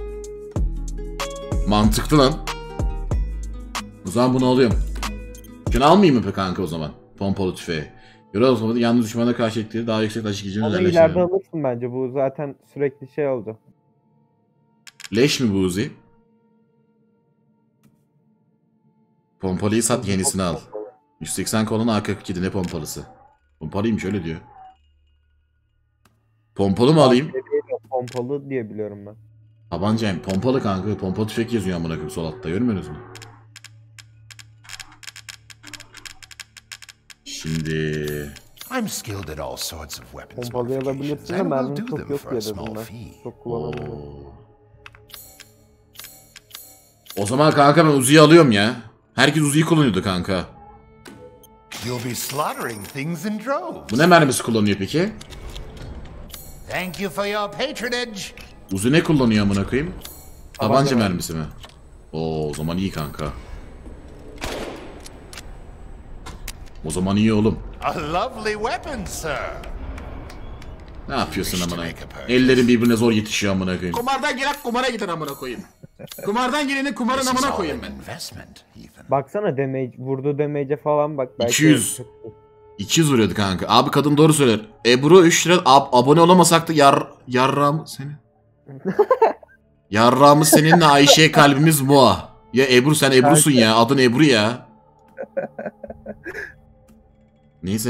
Mantıklı lan. O zaman bunu alıyorum. Şunu almayayım mı pe kanka o zaman? Pompalı tüfeği. Göre olmadı, yalnız düşmana karşı etkileri daha yüksek taşı gücünü Onu ileride alırsın bence. Bu zaten sürekli şey olacak. Leş mi bu Uzi? Pompalıyı sat, yenisini al. yüz seksen kolon A kırk iki ne pompalısı? Pompalıymış, öyle diyor. Pompalı mı alayım? Pompalı diye biliyorum ben. Tabancayım. Pompalı kanka. Pompalı tüfek yazıyor amına koyayım sol altta. Görmüyorsunuz mu? Şimdi I'm skilled at all sorts of weapons Pompalı modifications, alabilirsin de and will mermin do çok them yok for diye a small dedim ben. fee. Çok kullanamıyorum. Oo. O zaman kanka ben Uzi'yi alıyorum ya. Herkes Uzi'yi kullanıyordu kanka. You'll be slaughtering things in droves. Bu ne mermisi kullanıyor peki? Thank you for your patronage. Uzi ne kullanıyor amına koyayım? Tabanca Tabanca mermisi mi? Oo, o zaman iyi kanka. O zaman iyi oğlum. A lovely weapon, sir. Ne yapıyorsun amına? Ellerin birbirine zor yetişiyor amına koyayım. Kumardan giren kumara gider amına koyayım. Kumardan girenin kumarın This is amına all koyayım an ben. investment, Ethan. Baksana damage, vurduğu damage'e falan bak. Belki iki yüz. iki yüz vuruyordu kanka. Abi kadın doğru söyler. Ebru üç lira ab abone olamasak da yar yarrağımı seni. Yarrağımız seninle Ayşe kalbimiz Moa. Ya Ebru sen Ebru'sun ya. Adın Ebru ya. Neyse.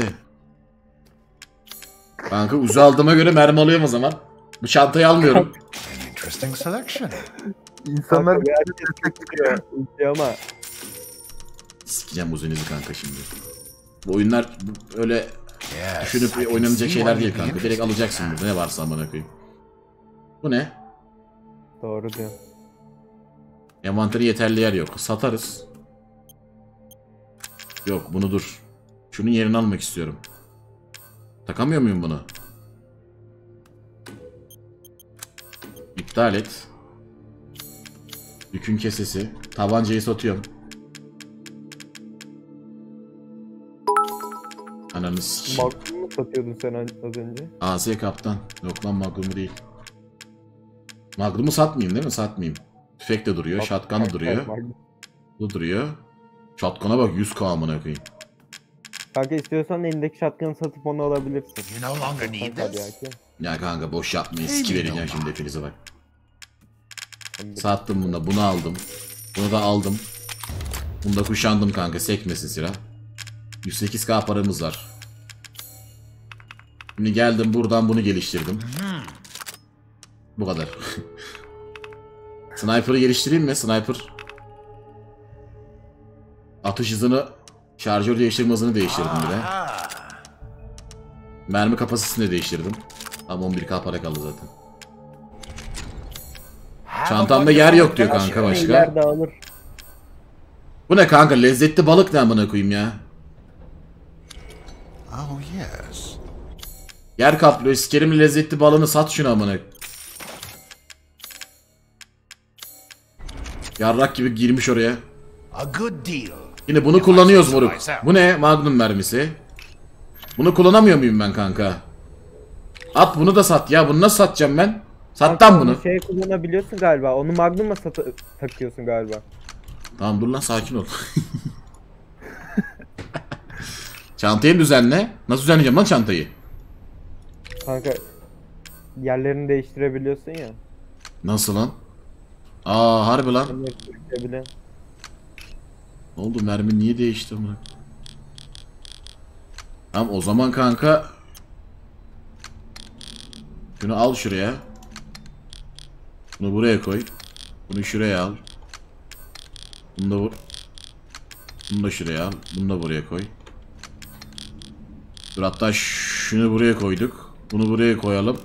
Kanka Uzi aldığıma göre mermi alıyorum o zaman. Bu çantayı almıyorum. An interesting selection. İnsanlar bir çıkıyor ama Sikeceğim Uzi'nizi kanka şimdi. Bu oyunlar öyle Yes, düşünüp I can oynanacak see şeyler why değil you'd be kanka. Direkt interested in alacaksın that. burada ne varsa amına koyayım. Bu ne? doğru diyor. Envanteri yeterli yer yok. Satarız. Yok bunu dur. Şunun yerini almak istiyorum. Takamıyor muyum bunu? İptal et. Yükün kesesi. Tabancayı satıyorum. Ananı sikeyim. Magnum mu satıyordun sen az önce? A S kaptan. Yok lan Magnum'u değil. Magnum'u satmayayım değil mi? Satmayayım. Tüfek de duruyor. Shotgun da duruyor. Magnum. Bu duruyor. Shotgun'a bak yüz K amına koyayım. Kanka istiyorsan elindeki shotgun'ı satıp onu alabilirsin. You no longer need Hadi this. ya. Ya kanka boş yapmayın. Hey, Siki you vereceğim know. şimdi hepinize bak. Sattım bunu da. Bunu aldım. Bunu da aldım. Bunu da kuşandım kanka. Sekmesin silah. yüz sekiz K paramız var. Şimdi geldim buradan bunu geliştirdim. Bu kadar. Sniper'ı geliştireyim mi? Sniper. Atış hızını, şarjör değiştirme hızını değiştirdim bir de. Ah, Mermi kapasitesini de değiştirdim. Ama on bir K para kaldı zaten. have a Çantamda yer yok diyor wonderful kanka adventure. başka. Yer dağılır. Bu ne kanka? Lezzetli balık ne amına koyayım ya? Oh yes. Yer kaplıyor. Sikerim lezzetli balığını sat şunu amına. Yarrak gibi girmiş oraya. A good deal. Yine bunu kullanıyoruz moruk. Bu ne? Magnum mermisi. Bunu kullanamıyor muyum ben kanka? At bunu da sat ya. Bunu nasıl satacağım ben? Sat Kanka lan bunu. onu Şey kullanabiliyorsun galiba. Onu Magnum'a sat- takıyorsun galiba. Tamam dur lan sakin ol. Çantayı düzenle. Nasıl düzenleyeceğim lan çantayı? Kanka yerlerini değiştirebiliyorsun ya. Nasıl lan? Aa harbi lan. Onları değiştirebiliyorsun. Ne oldu mermi niye değişti bunu? Tamam o zaman kanka şunu al şuraya. Bunu buraya koy. Bunu şuraya al. Bunu da vur. Bunu da şuraya al. Bunu da buraya koy. Dur hatta şunu buraya koyduk. Bunu buraya koyalım.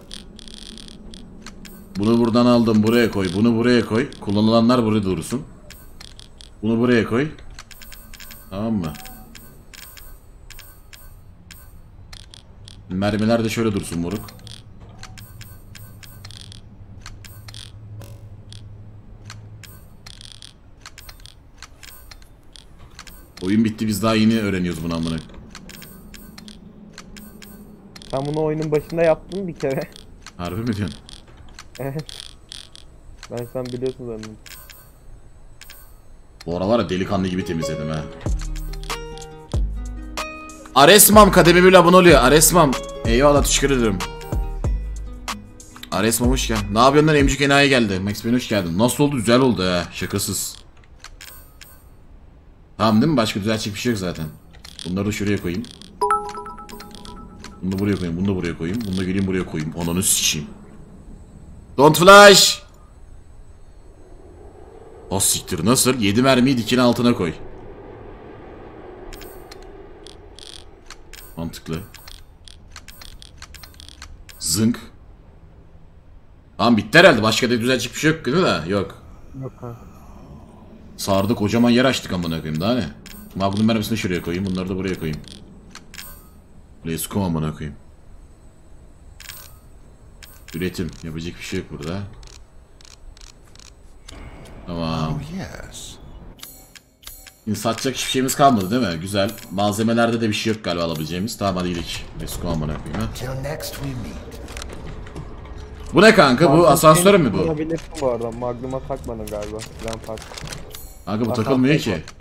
Bunu buradan aldım buraya koy. Bunu buraya koy. Kullanılanlar burada dursun. Bunu buraya koy. Tamam mı? Mermiler de şöyle dursun moruk. Oyun bitti biz daha yeni öğreniyoruz bunu amına. Sen bunu oyunun başında yaptın bir kere. Harbi mi diyorsun? Evet. Ben sen biliyorsun zaten. Bu ara var ya delikanlı gibi temizledim ha. Aresmam kademi bir abone oluyor. Aresmam. Eyvallah teşekkür ederim. Aresmam hoş geldin. Ne yapıyorsun lan emcik enayi geldi. Max Ben hoş geldin. Nasıl oldu? Güzel oldu ha. Şakasız. Tamam değil mi? Başka düzeltecek bir şey yok zaten. Bunları da şuraya koyayım. Bunu da buraya koyayım. Bunu da buraya koyayım. Bunu da geleyim buraya koyayım. Ananı sıçayım. Don't flash. O siktir nasıl? yedi mermiyi dikine altına koy. Mantıklı. Zınk. Tamam bitti herhalde. Başka da düzelecek bir şey yok değil mi da? Yok. Yok kanka. Sardı kocaman yer açtık amına koyayım daha ne? Magnum mermisini şuraya koyayım. Bunları da buraya koyayım. Let's go amına koyayım. Üretim. Yapacak bir şey yok burada. Tamam. Oh, yes. Şimdi satacak hiçbir şeyimiz kalmadı değil mi? Güzel. Malzemelerde de bir şey yok galiba alabileceğimiz. Tamam hadi gidelim. Let's go amına koyayım ha. Till next we meet. Bu ne kanka? Bu asansör mü bu? Kullanabilirsin bu arada. Magnum'a takmadın galiba. Plan fark. Kanka bu Asansör takılmıyor var. ki.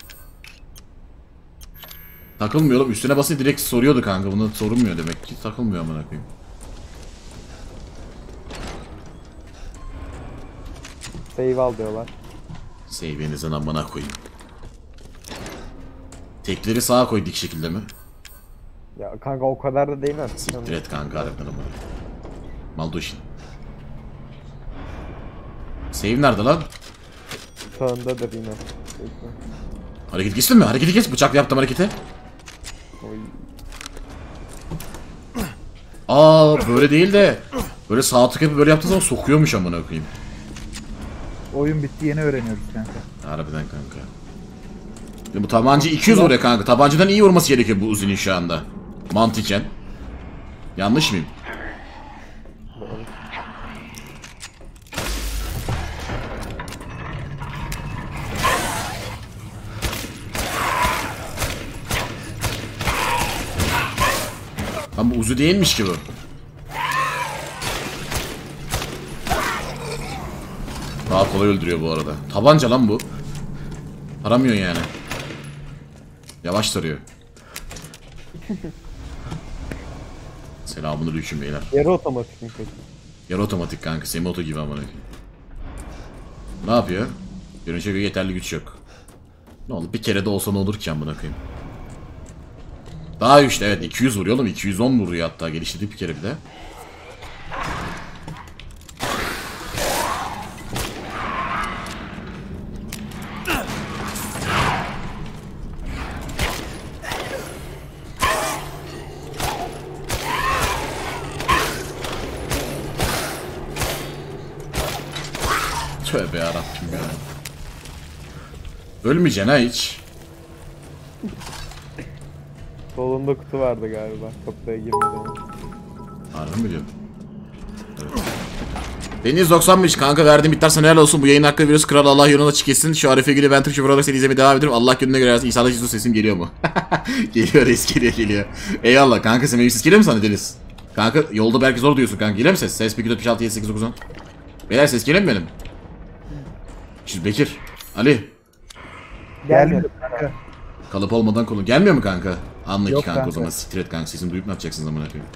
Takılmıyor oğlum. Üstüne basınca direkt soruyordu kanka. Bunda sorulmuyor demek ki. Takılmıyor amına koyayım. Save al diyorlar. Save'inizin amına koyayım. Tekleri sağa koy dik şekilde mi? Ya kanka o kadar da değil mi? Siktir et kanka harbiden amına. Malduşin. Save nerede lan? Sağındadır yine. Bekle. Hareket kestin mi? Hareketi kes. Bıçakla yaptım hareketi. Oy. Aa böyle değil de böyle sağ tık yapıp böyle yaptığın zaman sokuyormuş amına koyayım. Oyun bitti yeni öğreniyoruz kanka. Harbiden kanka. Ya bu tabanca iki yüz vuruyor kanka. Tabancadan iyi vurması gerekiyor bu Uzi'nin şu anda. Mantıken. Yanlış mıyım? Lan bu Uzi değilmiş ki bu. Daha kolay öldürüyor bu arada. Tabanca lan bu. Aramıyor yani. Yavaş tarıyor. Selamünaleyküm beyler. Yarı otomatik mi peki? Yarı otomatik kanka. Semi-oto gibi amına koyayım. Ne yapıyor? Görünüşe göre yeterli güç yok. Ne oldu? Bir kere de olsa ne olur ki amına koyayım. Daha güçlü evet. iki yüz vuruyor oğlum. iki yüz on vuruyor hatta. Geliştirdi bir kere bir de. Tövbe yarabbim ya. Ölmeyeceksin ha hiç. Solunda kutu vardı galiba kapıya girmeden. Harbi mi diyor? Evet. Deniz doksan beş kanka verdiğim bitlersen helal olsun. Bu yayın hakkında videosu kral Allah yoluna açık etsin. Şu Arife Gül'ü ben Türkçe olarak seni izlemeye devam ediyorum. Allah gönlüne göre yazsın. İnşallah Jesus sesim geliyor mu? Geliyor reis geliyor geliyor. Eyvallah kanka sen benim ses geliyor mu sana Deniz? Kanka yolda belki zor diyorsun kanka. Geliyor mu ses? Ses bir iki dört beş altı yedi sekiz dokuz on. Beyler ses geliyor mu benim? Şimdi Bekir. Ali. Gelmiyor. Gelmiyor. Kalıp olmadan konu. Gelmiyor mu kanka? Anla ki Yok kanka, kanka. o zaman siktir et kanka. Sesini duyup ne yapacaksın amına koyayım?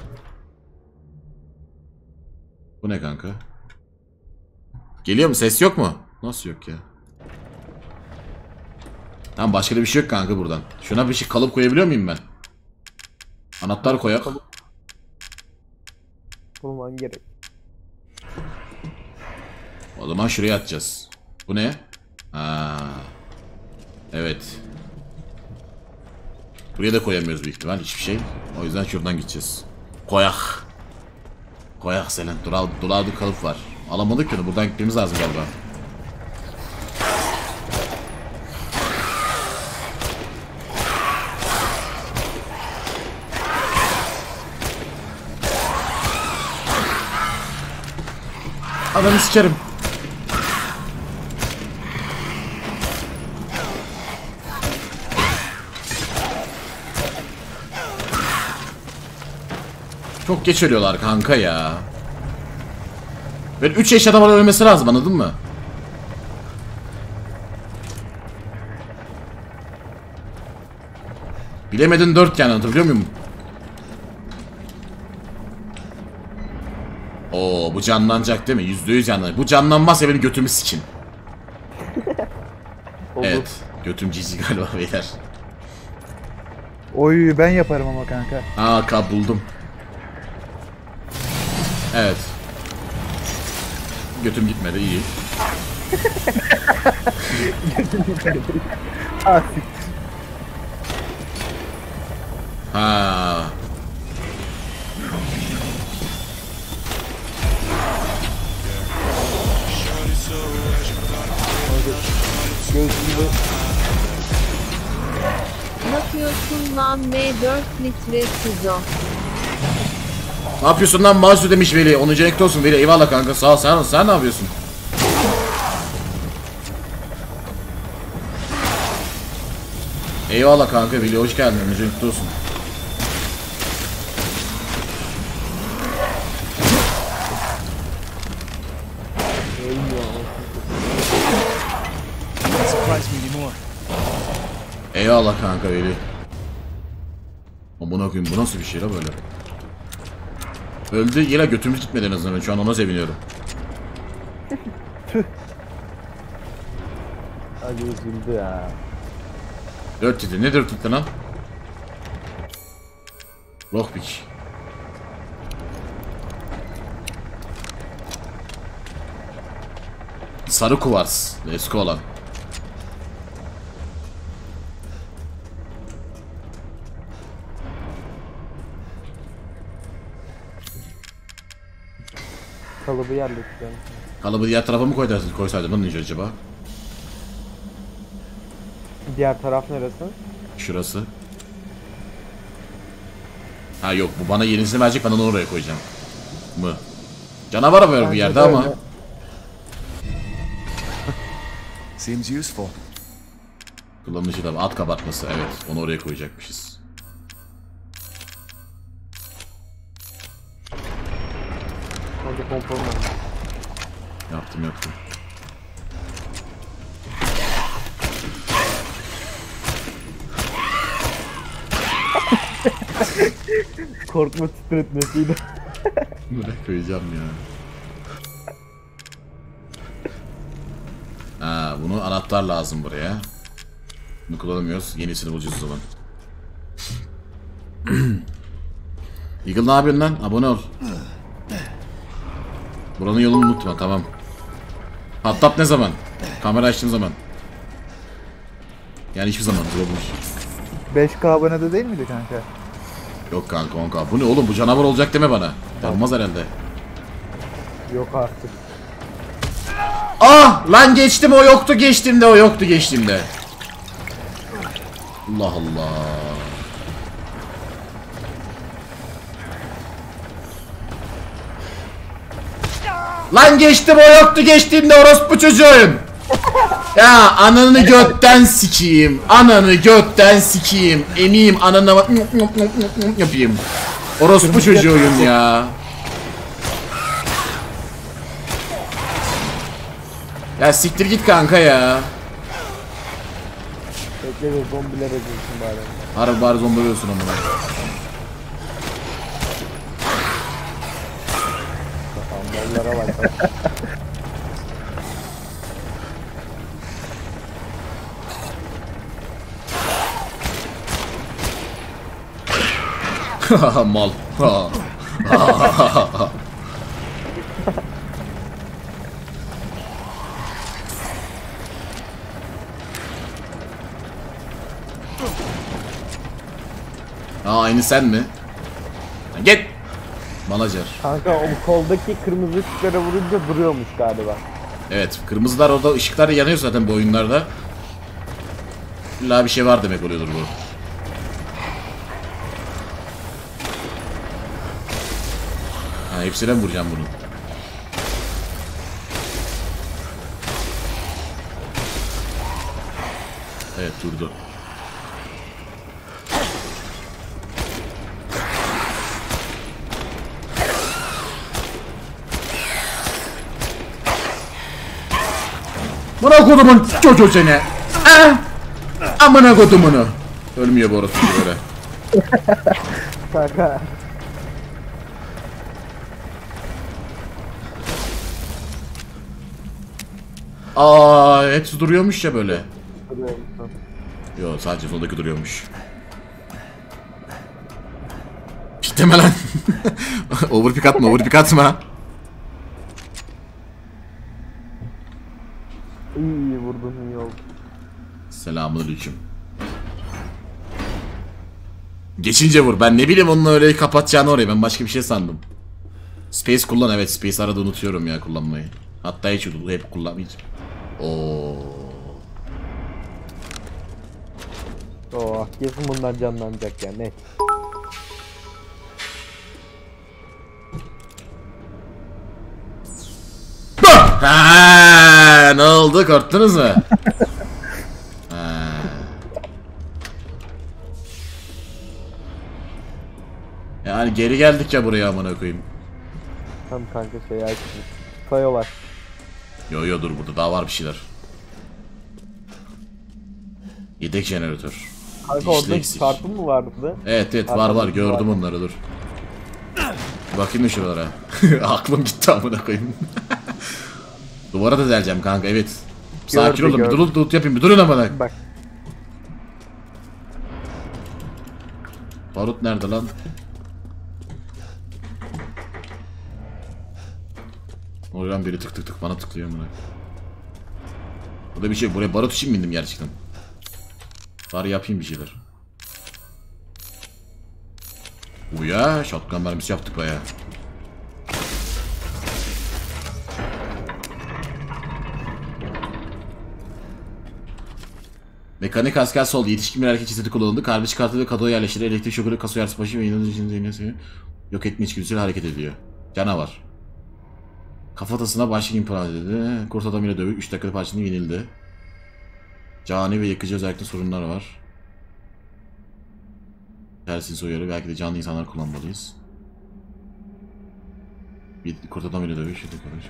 Bu ne kanka? Geliyor mu? Ses yok mu? Nasıl yok ya? Tamam, başka da bir şey yok kanka buradan. Şuna bir şey kalıp koyabiliyor muyum ben? Anahtar koyak. Bulman gerek. O zaman şuraya atacağız. Bu ne? Ha. Evet. Buraya da koyamıyoruz büyük ihtimal hiçbir şey. O yüzden şuradan gideceğiz. Koyak. Koyak Selen. Dural, Dulavlı kalıp var. Alamadık ki onu. Buradan gitmemiz lazım galiba. Adamı sikerim. Çok geç ölüyorlar kanka ya. Böyle üç eş adam ölmesi lazım, anladın mı? Bilemedin dört yani, anlatabiliyor muyum? Oo, bu canlanacak değil mi? Yüzde yüz canlanacak. Bu canlanmazsa benim götümü sikin. Evet. Götüm cici galiba beyler. Oy ben yaparım ama kanka. Aa, kap buldum. Evet. Götüm gitmedi, iyi. Ah, Ha. Ne yapıyorsun lan M dört litre Sizo? Ne yapıyorsun lan Mazu demiş Veli. onuncu renkte olsun Veli. Eyvallah kanka, sağ ol. Sen, sen ne yapıyorsun? Eyvallah kanka Veli, hoş geldin. onuncu renkte olsun. Eyvallah kanka Veli. Amına koyayım, bu nasıl bir şey la böyle? Öldü yine, götümüz gitmedi en azından. Şu an ona seviniyorum. Hadi üzüldü ya. Dört titi. Ne dört titi lan? Rockpick. Sarı kuvars. Eski olan. Kalıbı yerleştirelim. Kalıbı diğer tarafa mı koysaydın, koysaydın lan acaba? Diğer taraf neresi? Şurası. Ha yok, bu bana yenisini verecek, ben onu oraya koyacağım. Mı? Canavar var bir yerde ama. Seems useful. Kullanıcı da at kabartması, evet, onu oraya koyacakmışız. Hadi pompalım. Yaptım yaptım. Korkma titretmesiydi. Buraya koyacağım ya. Ha, bunu anahtar lazım buraya. Bunu kullanamıyoruz. Yenisini bulacağız o zaman. Eagle ne yapıyorsun lan? Abone ol. Buranın yolunu unutma, tamam. Patlat ne zaman? Kamera açtığın zaman. Yani hiçbir zaman durulmuş. beş K abonede değil miydi kanka? Yok kanka, on K. Bu ne oğlum, bu canavar olacak deme bana. Olmaz herhalde. Yok artık. Ah lan, geçtim, o yoktu geçtiğimde, o yoktu geçtiğimde. Allah Allah. Lan geçtim, o yoktu geçtiğimde, orospu çocuğum. Ya ananı götten sikeyim. Ananı götten sikeyim. Emeyim ananı yapayım. Orospu çocuğuyum ya. Ya siktir git kanka ya. Bekle de zombiler edilsin bari. Harbi bari zombi ölüyorsun amına. Mallara bak. Mal. Aa aynı sen mi? Git. Manager. Kanka o koldaki kırmızı ışıklara vurunca duruyormuş galiba. Evet, kırmızılar orada, ışıklar yanıyor zaten bu oyunlarda. İlla bir şey var demek oluyordur bu. Ha, hepsine mi vuracağım bunu? Evet, durdu. Bana kodumun çocuğu seni. Eh! Amına kodumunu. Ölmüyor bu orası böyle. Kanka. Aa, hepsi duruyormuş ya böyle. Duruyormuş. Yo, sadece sondaki duruyormuş. Bitti lan? Overpick atma, overpick atma. İyi iyi vurdun, iyi oldu. Selamünaleyküm. Geçince vur. Ben ne bileyim onun öyle kapatacağını orayı. Ben başka bir şey sandım. Space kullan, evet. Space arada unutuyorum ya kullanmayı. Hatta hiç hep kullanmayacağım. Oo. Oh, kesin bundan canlanacak ya, net. Ha, ne oldu? Korktunuz mu? Ha. Yani geri geldik ya buraya amına koyayım. Tam kanka şey açmış. Sayo var. Yo yo dur, burada daha var bir şeyler. Yedek jeneratör. Kanka İşte orada eksik. çarpı mı vardı? Evet evet var var, gördüm var. onları, dur. Bakayım şuralara. Aklım gitti amına koyayım. Duvara da deleceğim kanka, evet. Sakin Gördü, olun, bir gördü. durun, dur yapayım, bir durun amına. Bak. Barut nerede lan? Oradan biri tık tık tık bana tıklıyor amına. Burada bir şey yok. Buraya barut için mi indim gerçekten? Bari yapayım bir şeyler. Bu ya, shotgun mermisi yaptık baya. Mekanik asker sol, yetişkin bir erkek cesedi kullanıldı. Kalbi çıkarttı ve kadoya yerleştirir. Elektrik şokuyla kaso yarısı başı ve inanın için zeynesi yok etme içgüdüsüyle hareket ediyor. Canavar. Kafatasına başlık implant edildi. Kurt adam ile dövüp üç dakikada parçasını yenildi. Cani ve yakıcı özellikle sorunlar var. Tersini soyuyor. Belki de canlı insanlar kullanmalıyız. Bir kurt adam ile dövüş.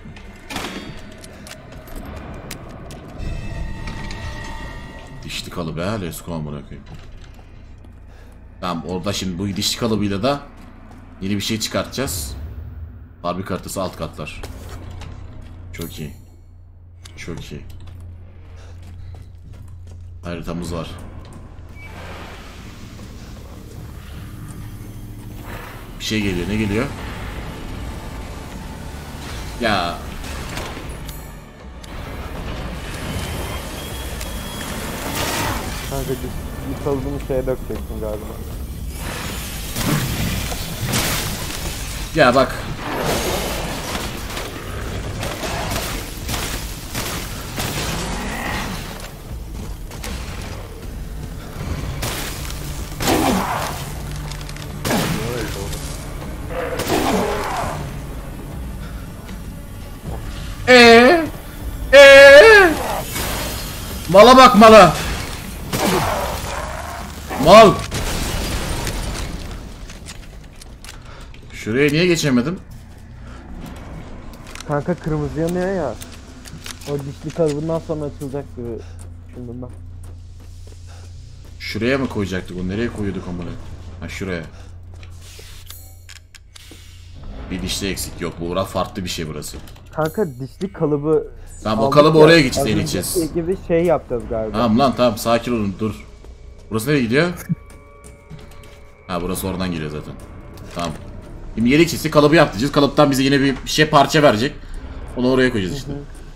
Dişli kalıbı ya. Let's go amına koyayım. Tamam, orada şimdi bu dişli kalıbıyla da yeni bir şey çıkartacağız. Fabrika haritası alt katlar. Çok iyi. Çok iyi. Haritamız var. Bir şey geliyor. Ne geliyor? Ya. Kanka bir kalıbını şeye dökeceksin galiba. Ya bak. Eee? Eee? Mala bak mala. Mal. Şuraya niye geçemedim? Kanka kırmızı yanıyor ya. O dişli kalıbından sonra açılacak gibi düşündüm ben. Şuraya mı koyacaktık onu? Nereye koyuyorduk onu? Ha şuraya. Bir dişli eksik. Yok bu burası farklı bir şey burası. Kanka dişli kalıbı... Tamam o aldık kalıbı ya, oraya gideceğiz, az gideceğiz. önceki gibi şey yapacağız galiba. Tamam lan tamam sakin olun dur. Burası nereye gidiyor? Ha burası oradan giriyor zaten. Tamam. Şimdi yedek çizgi kalıbı yapacağız. Kalıptan bize yine bir şey parça verecek. Onu oraya koyacağız işte.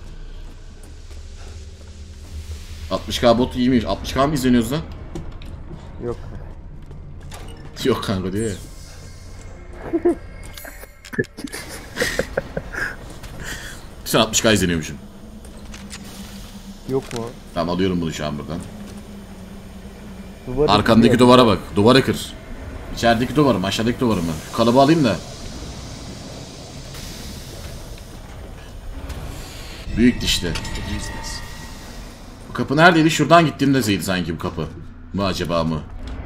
altmış K bot iyiymiş. altmış K mı izleniyoruz lan? Yok. Yok kanka diyor ya. Sen altmış K izleniyormuşsun. Yok mu? Tamam alıyorum bunu şu an buradan. Duvarı Arkandaki kırıyor. duvara bak. Duvarı kır. İçerideki duvarım, aşağıdaki duvarım var. Şu kalıbı alayım da. Büyük dişli. Bu kapı neredeydi? Şuradan gittiğimdeydi sanki bu kapı. Mı acaba mı?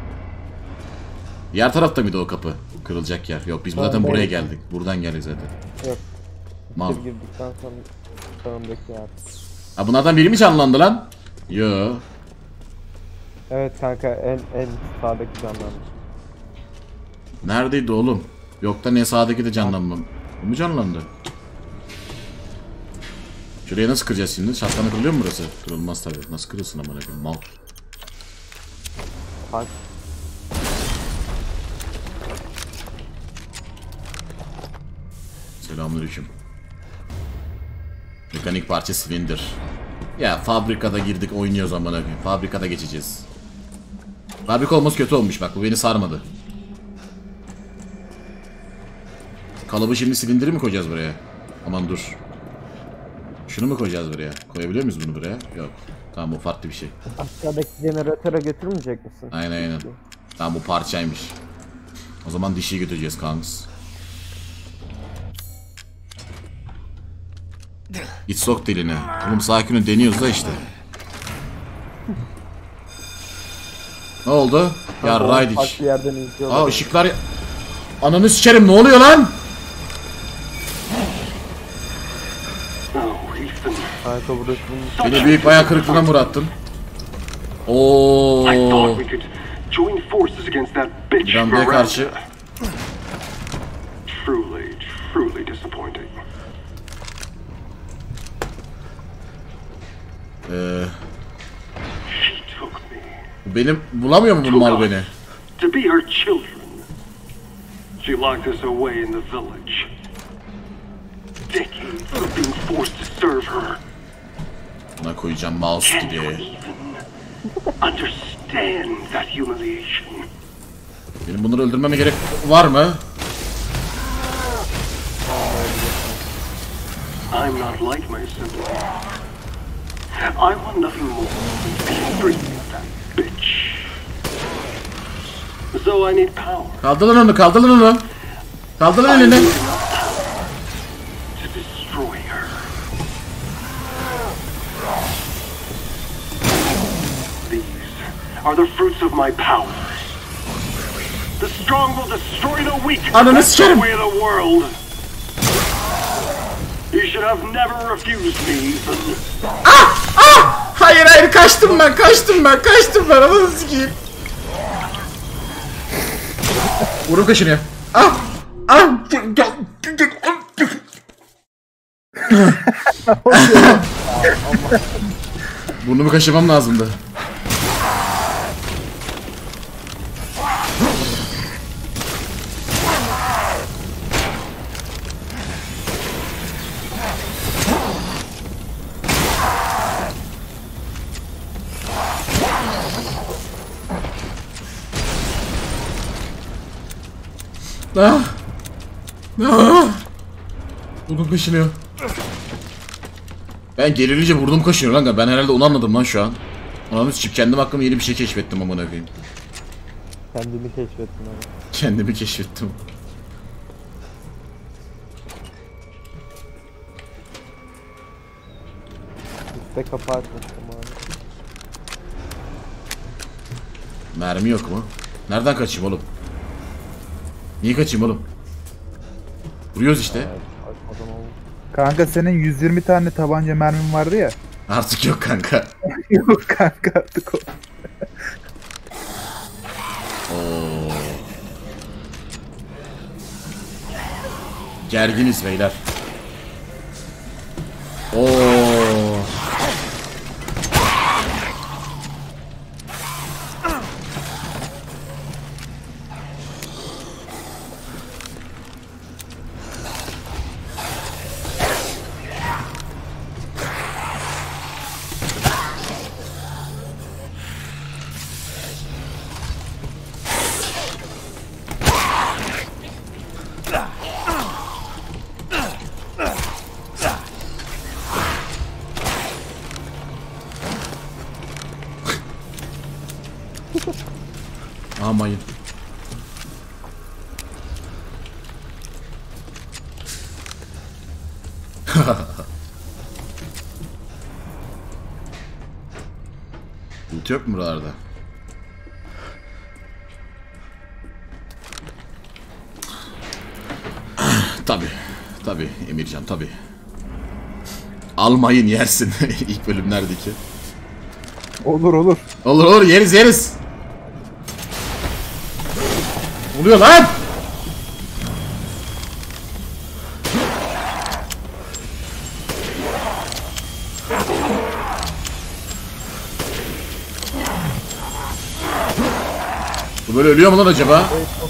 Diğer tarafta mıydı o kapı? Kırılacak yer. Yok biz zaten buraya geldik. Buradan geldik zaten. Yok. Mal. İçeri girdikten sonra sağındaki yer. Ha bunlardan biri mi canlandı lan? Yo. Evet kanka en en sağdaki canlandı. Neredeydi oğlum? Yok da ne sağdaki de canlanmam. Bu mu canlandı? Şuraya nasıl kıracağız şimdi? Şapkanı kırılıyor mu burası? Kırılmaz tabii. Nasıl kırılsın amına koyayım? Mal. Bak. Selamünaleyküm. Mekanik parça silindir. Ya fabrikada girdik oynuyoruz amına koyayım. Fabrikada geçeceğiz. Fabrika olması kötü olmuş bak bu beni sarmadı. Kalıbı şimdi silindiri mi koyacağız buraya? Aman dur. Şunu mu koyacağız buraya? Koyabiliyor muyuz bunu buraya? Yok. Tamam bu farklı bir şey. Aşağıdaki jeneratöre götürmeyecek misin? Aynen aynen. Tamam bu parçaymış. O zaman dişi götüreceğiz kanks. Git sok diline. Oğlum sakin ol deniyoruz da işte. Ne oldu? Ya raydik. Farklı yerden izliyorlar. Aa ışıklar... Ananı sikerim ne oluyor lan? Oh, Ethan. Kanka burası Beni büyük bayağı kırıklığına uğrattın. Oo. I thought we could join forces against that bitch Granda'ya karşı. Miranda. Truly, truly disappointing. Ee, She took me benim bulamıyor mu bu mal beni? to be her children. She locked us away in the village. Decades of being forced to serve her. Buna koyacağım mouse Can't you gibi. even understand that humiliation? Benim bunları öldürmeme gerek var mı? I'm not like my sibling. I want nothing more than to be free of that bitch. So I need power Kaldır lan onu, kaldır lan onu. Kaldır lan elini. to destroy her. These are the fruits of my power. The strong will destroy the weak. Ananı That's the sikerim. way of the world. You should have never refused me, Ethan. Hayır hayır kaçtım ben, kaçtım ben, kaçtım ben. Ananı sikeyim. Vurun kaşını. Ah! Ah! Burnumu kaşımam lazımdı. Ah! Ah! Burnum kaşınıyor. Ben gerilince burnum kaşınıyor lan. Ben herhalde onu anladım lan şu an. Anladın sikip kendim hakkında yeni bir şey keşfettim amına koyayım. kendini keşfettin abi. Kendimi keşfettim. Üstte kapı açmıştım abi. Mermi yok mu? Nereden kaçayım oğlum? Niye kaçayım oğlum? Vuruyoruz işte. Açmadan olmuş. Kanka senin yüz yirmi tane tabanca mermin vardı ya. Artık yok kanka. Yok kanka artık o. Oo. Gerginiz beyler. Oo. Amayın. Loot yok mu buralarda? Tabi, tabi Emircan tabi. Almayın yersin ilk bölümlerdeki. Olur olur. Olur olur yeriz yeriz. Oluyor lan. Bu böyle ölüyor mu lan acaba?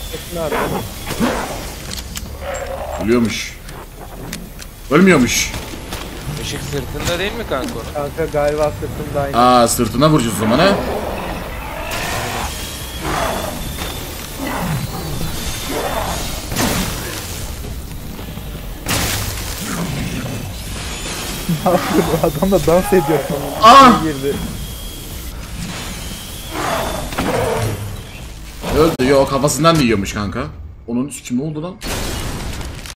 Ölüyormuş. Ölmüyormuş. Işık sırtında değil mi kanka onun? Kanka galiba sırtında aynı. Aa sırtına vuracağız o zaman ha. Ne yapıyor bu adam da dans ediyor. Aa! Girdi. Öldü. Yo kafasından da yiyormuş kanka. Onun kim ne oldu lan?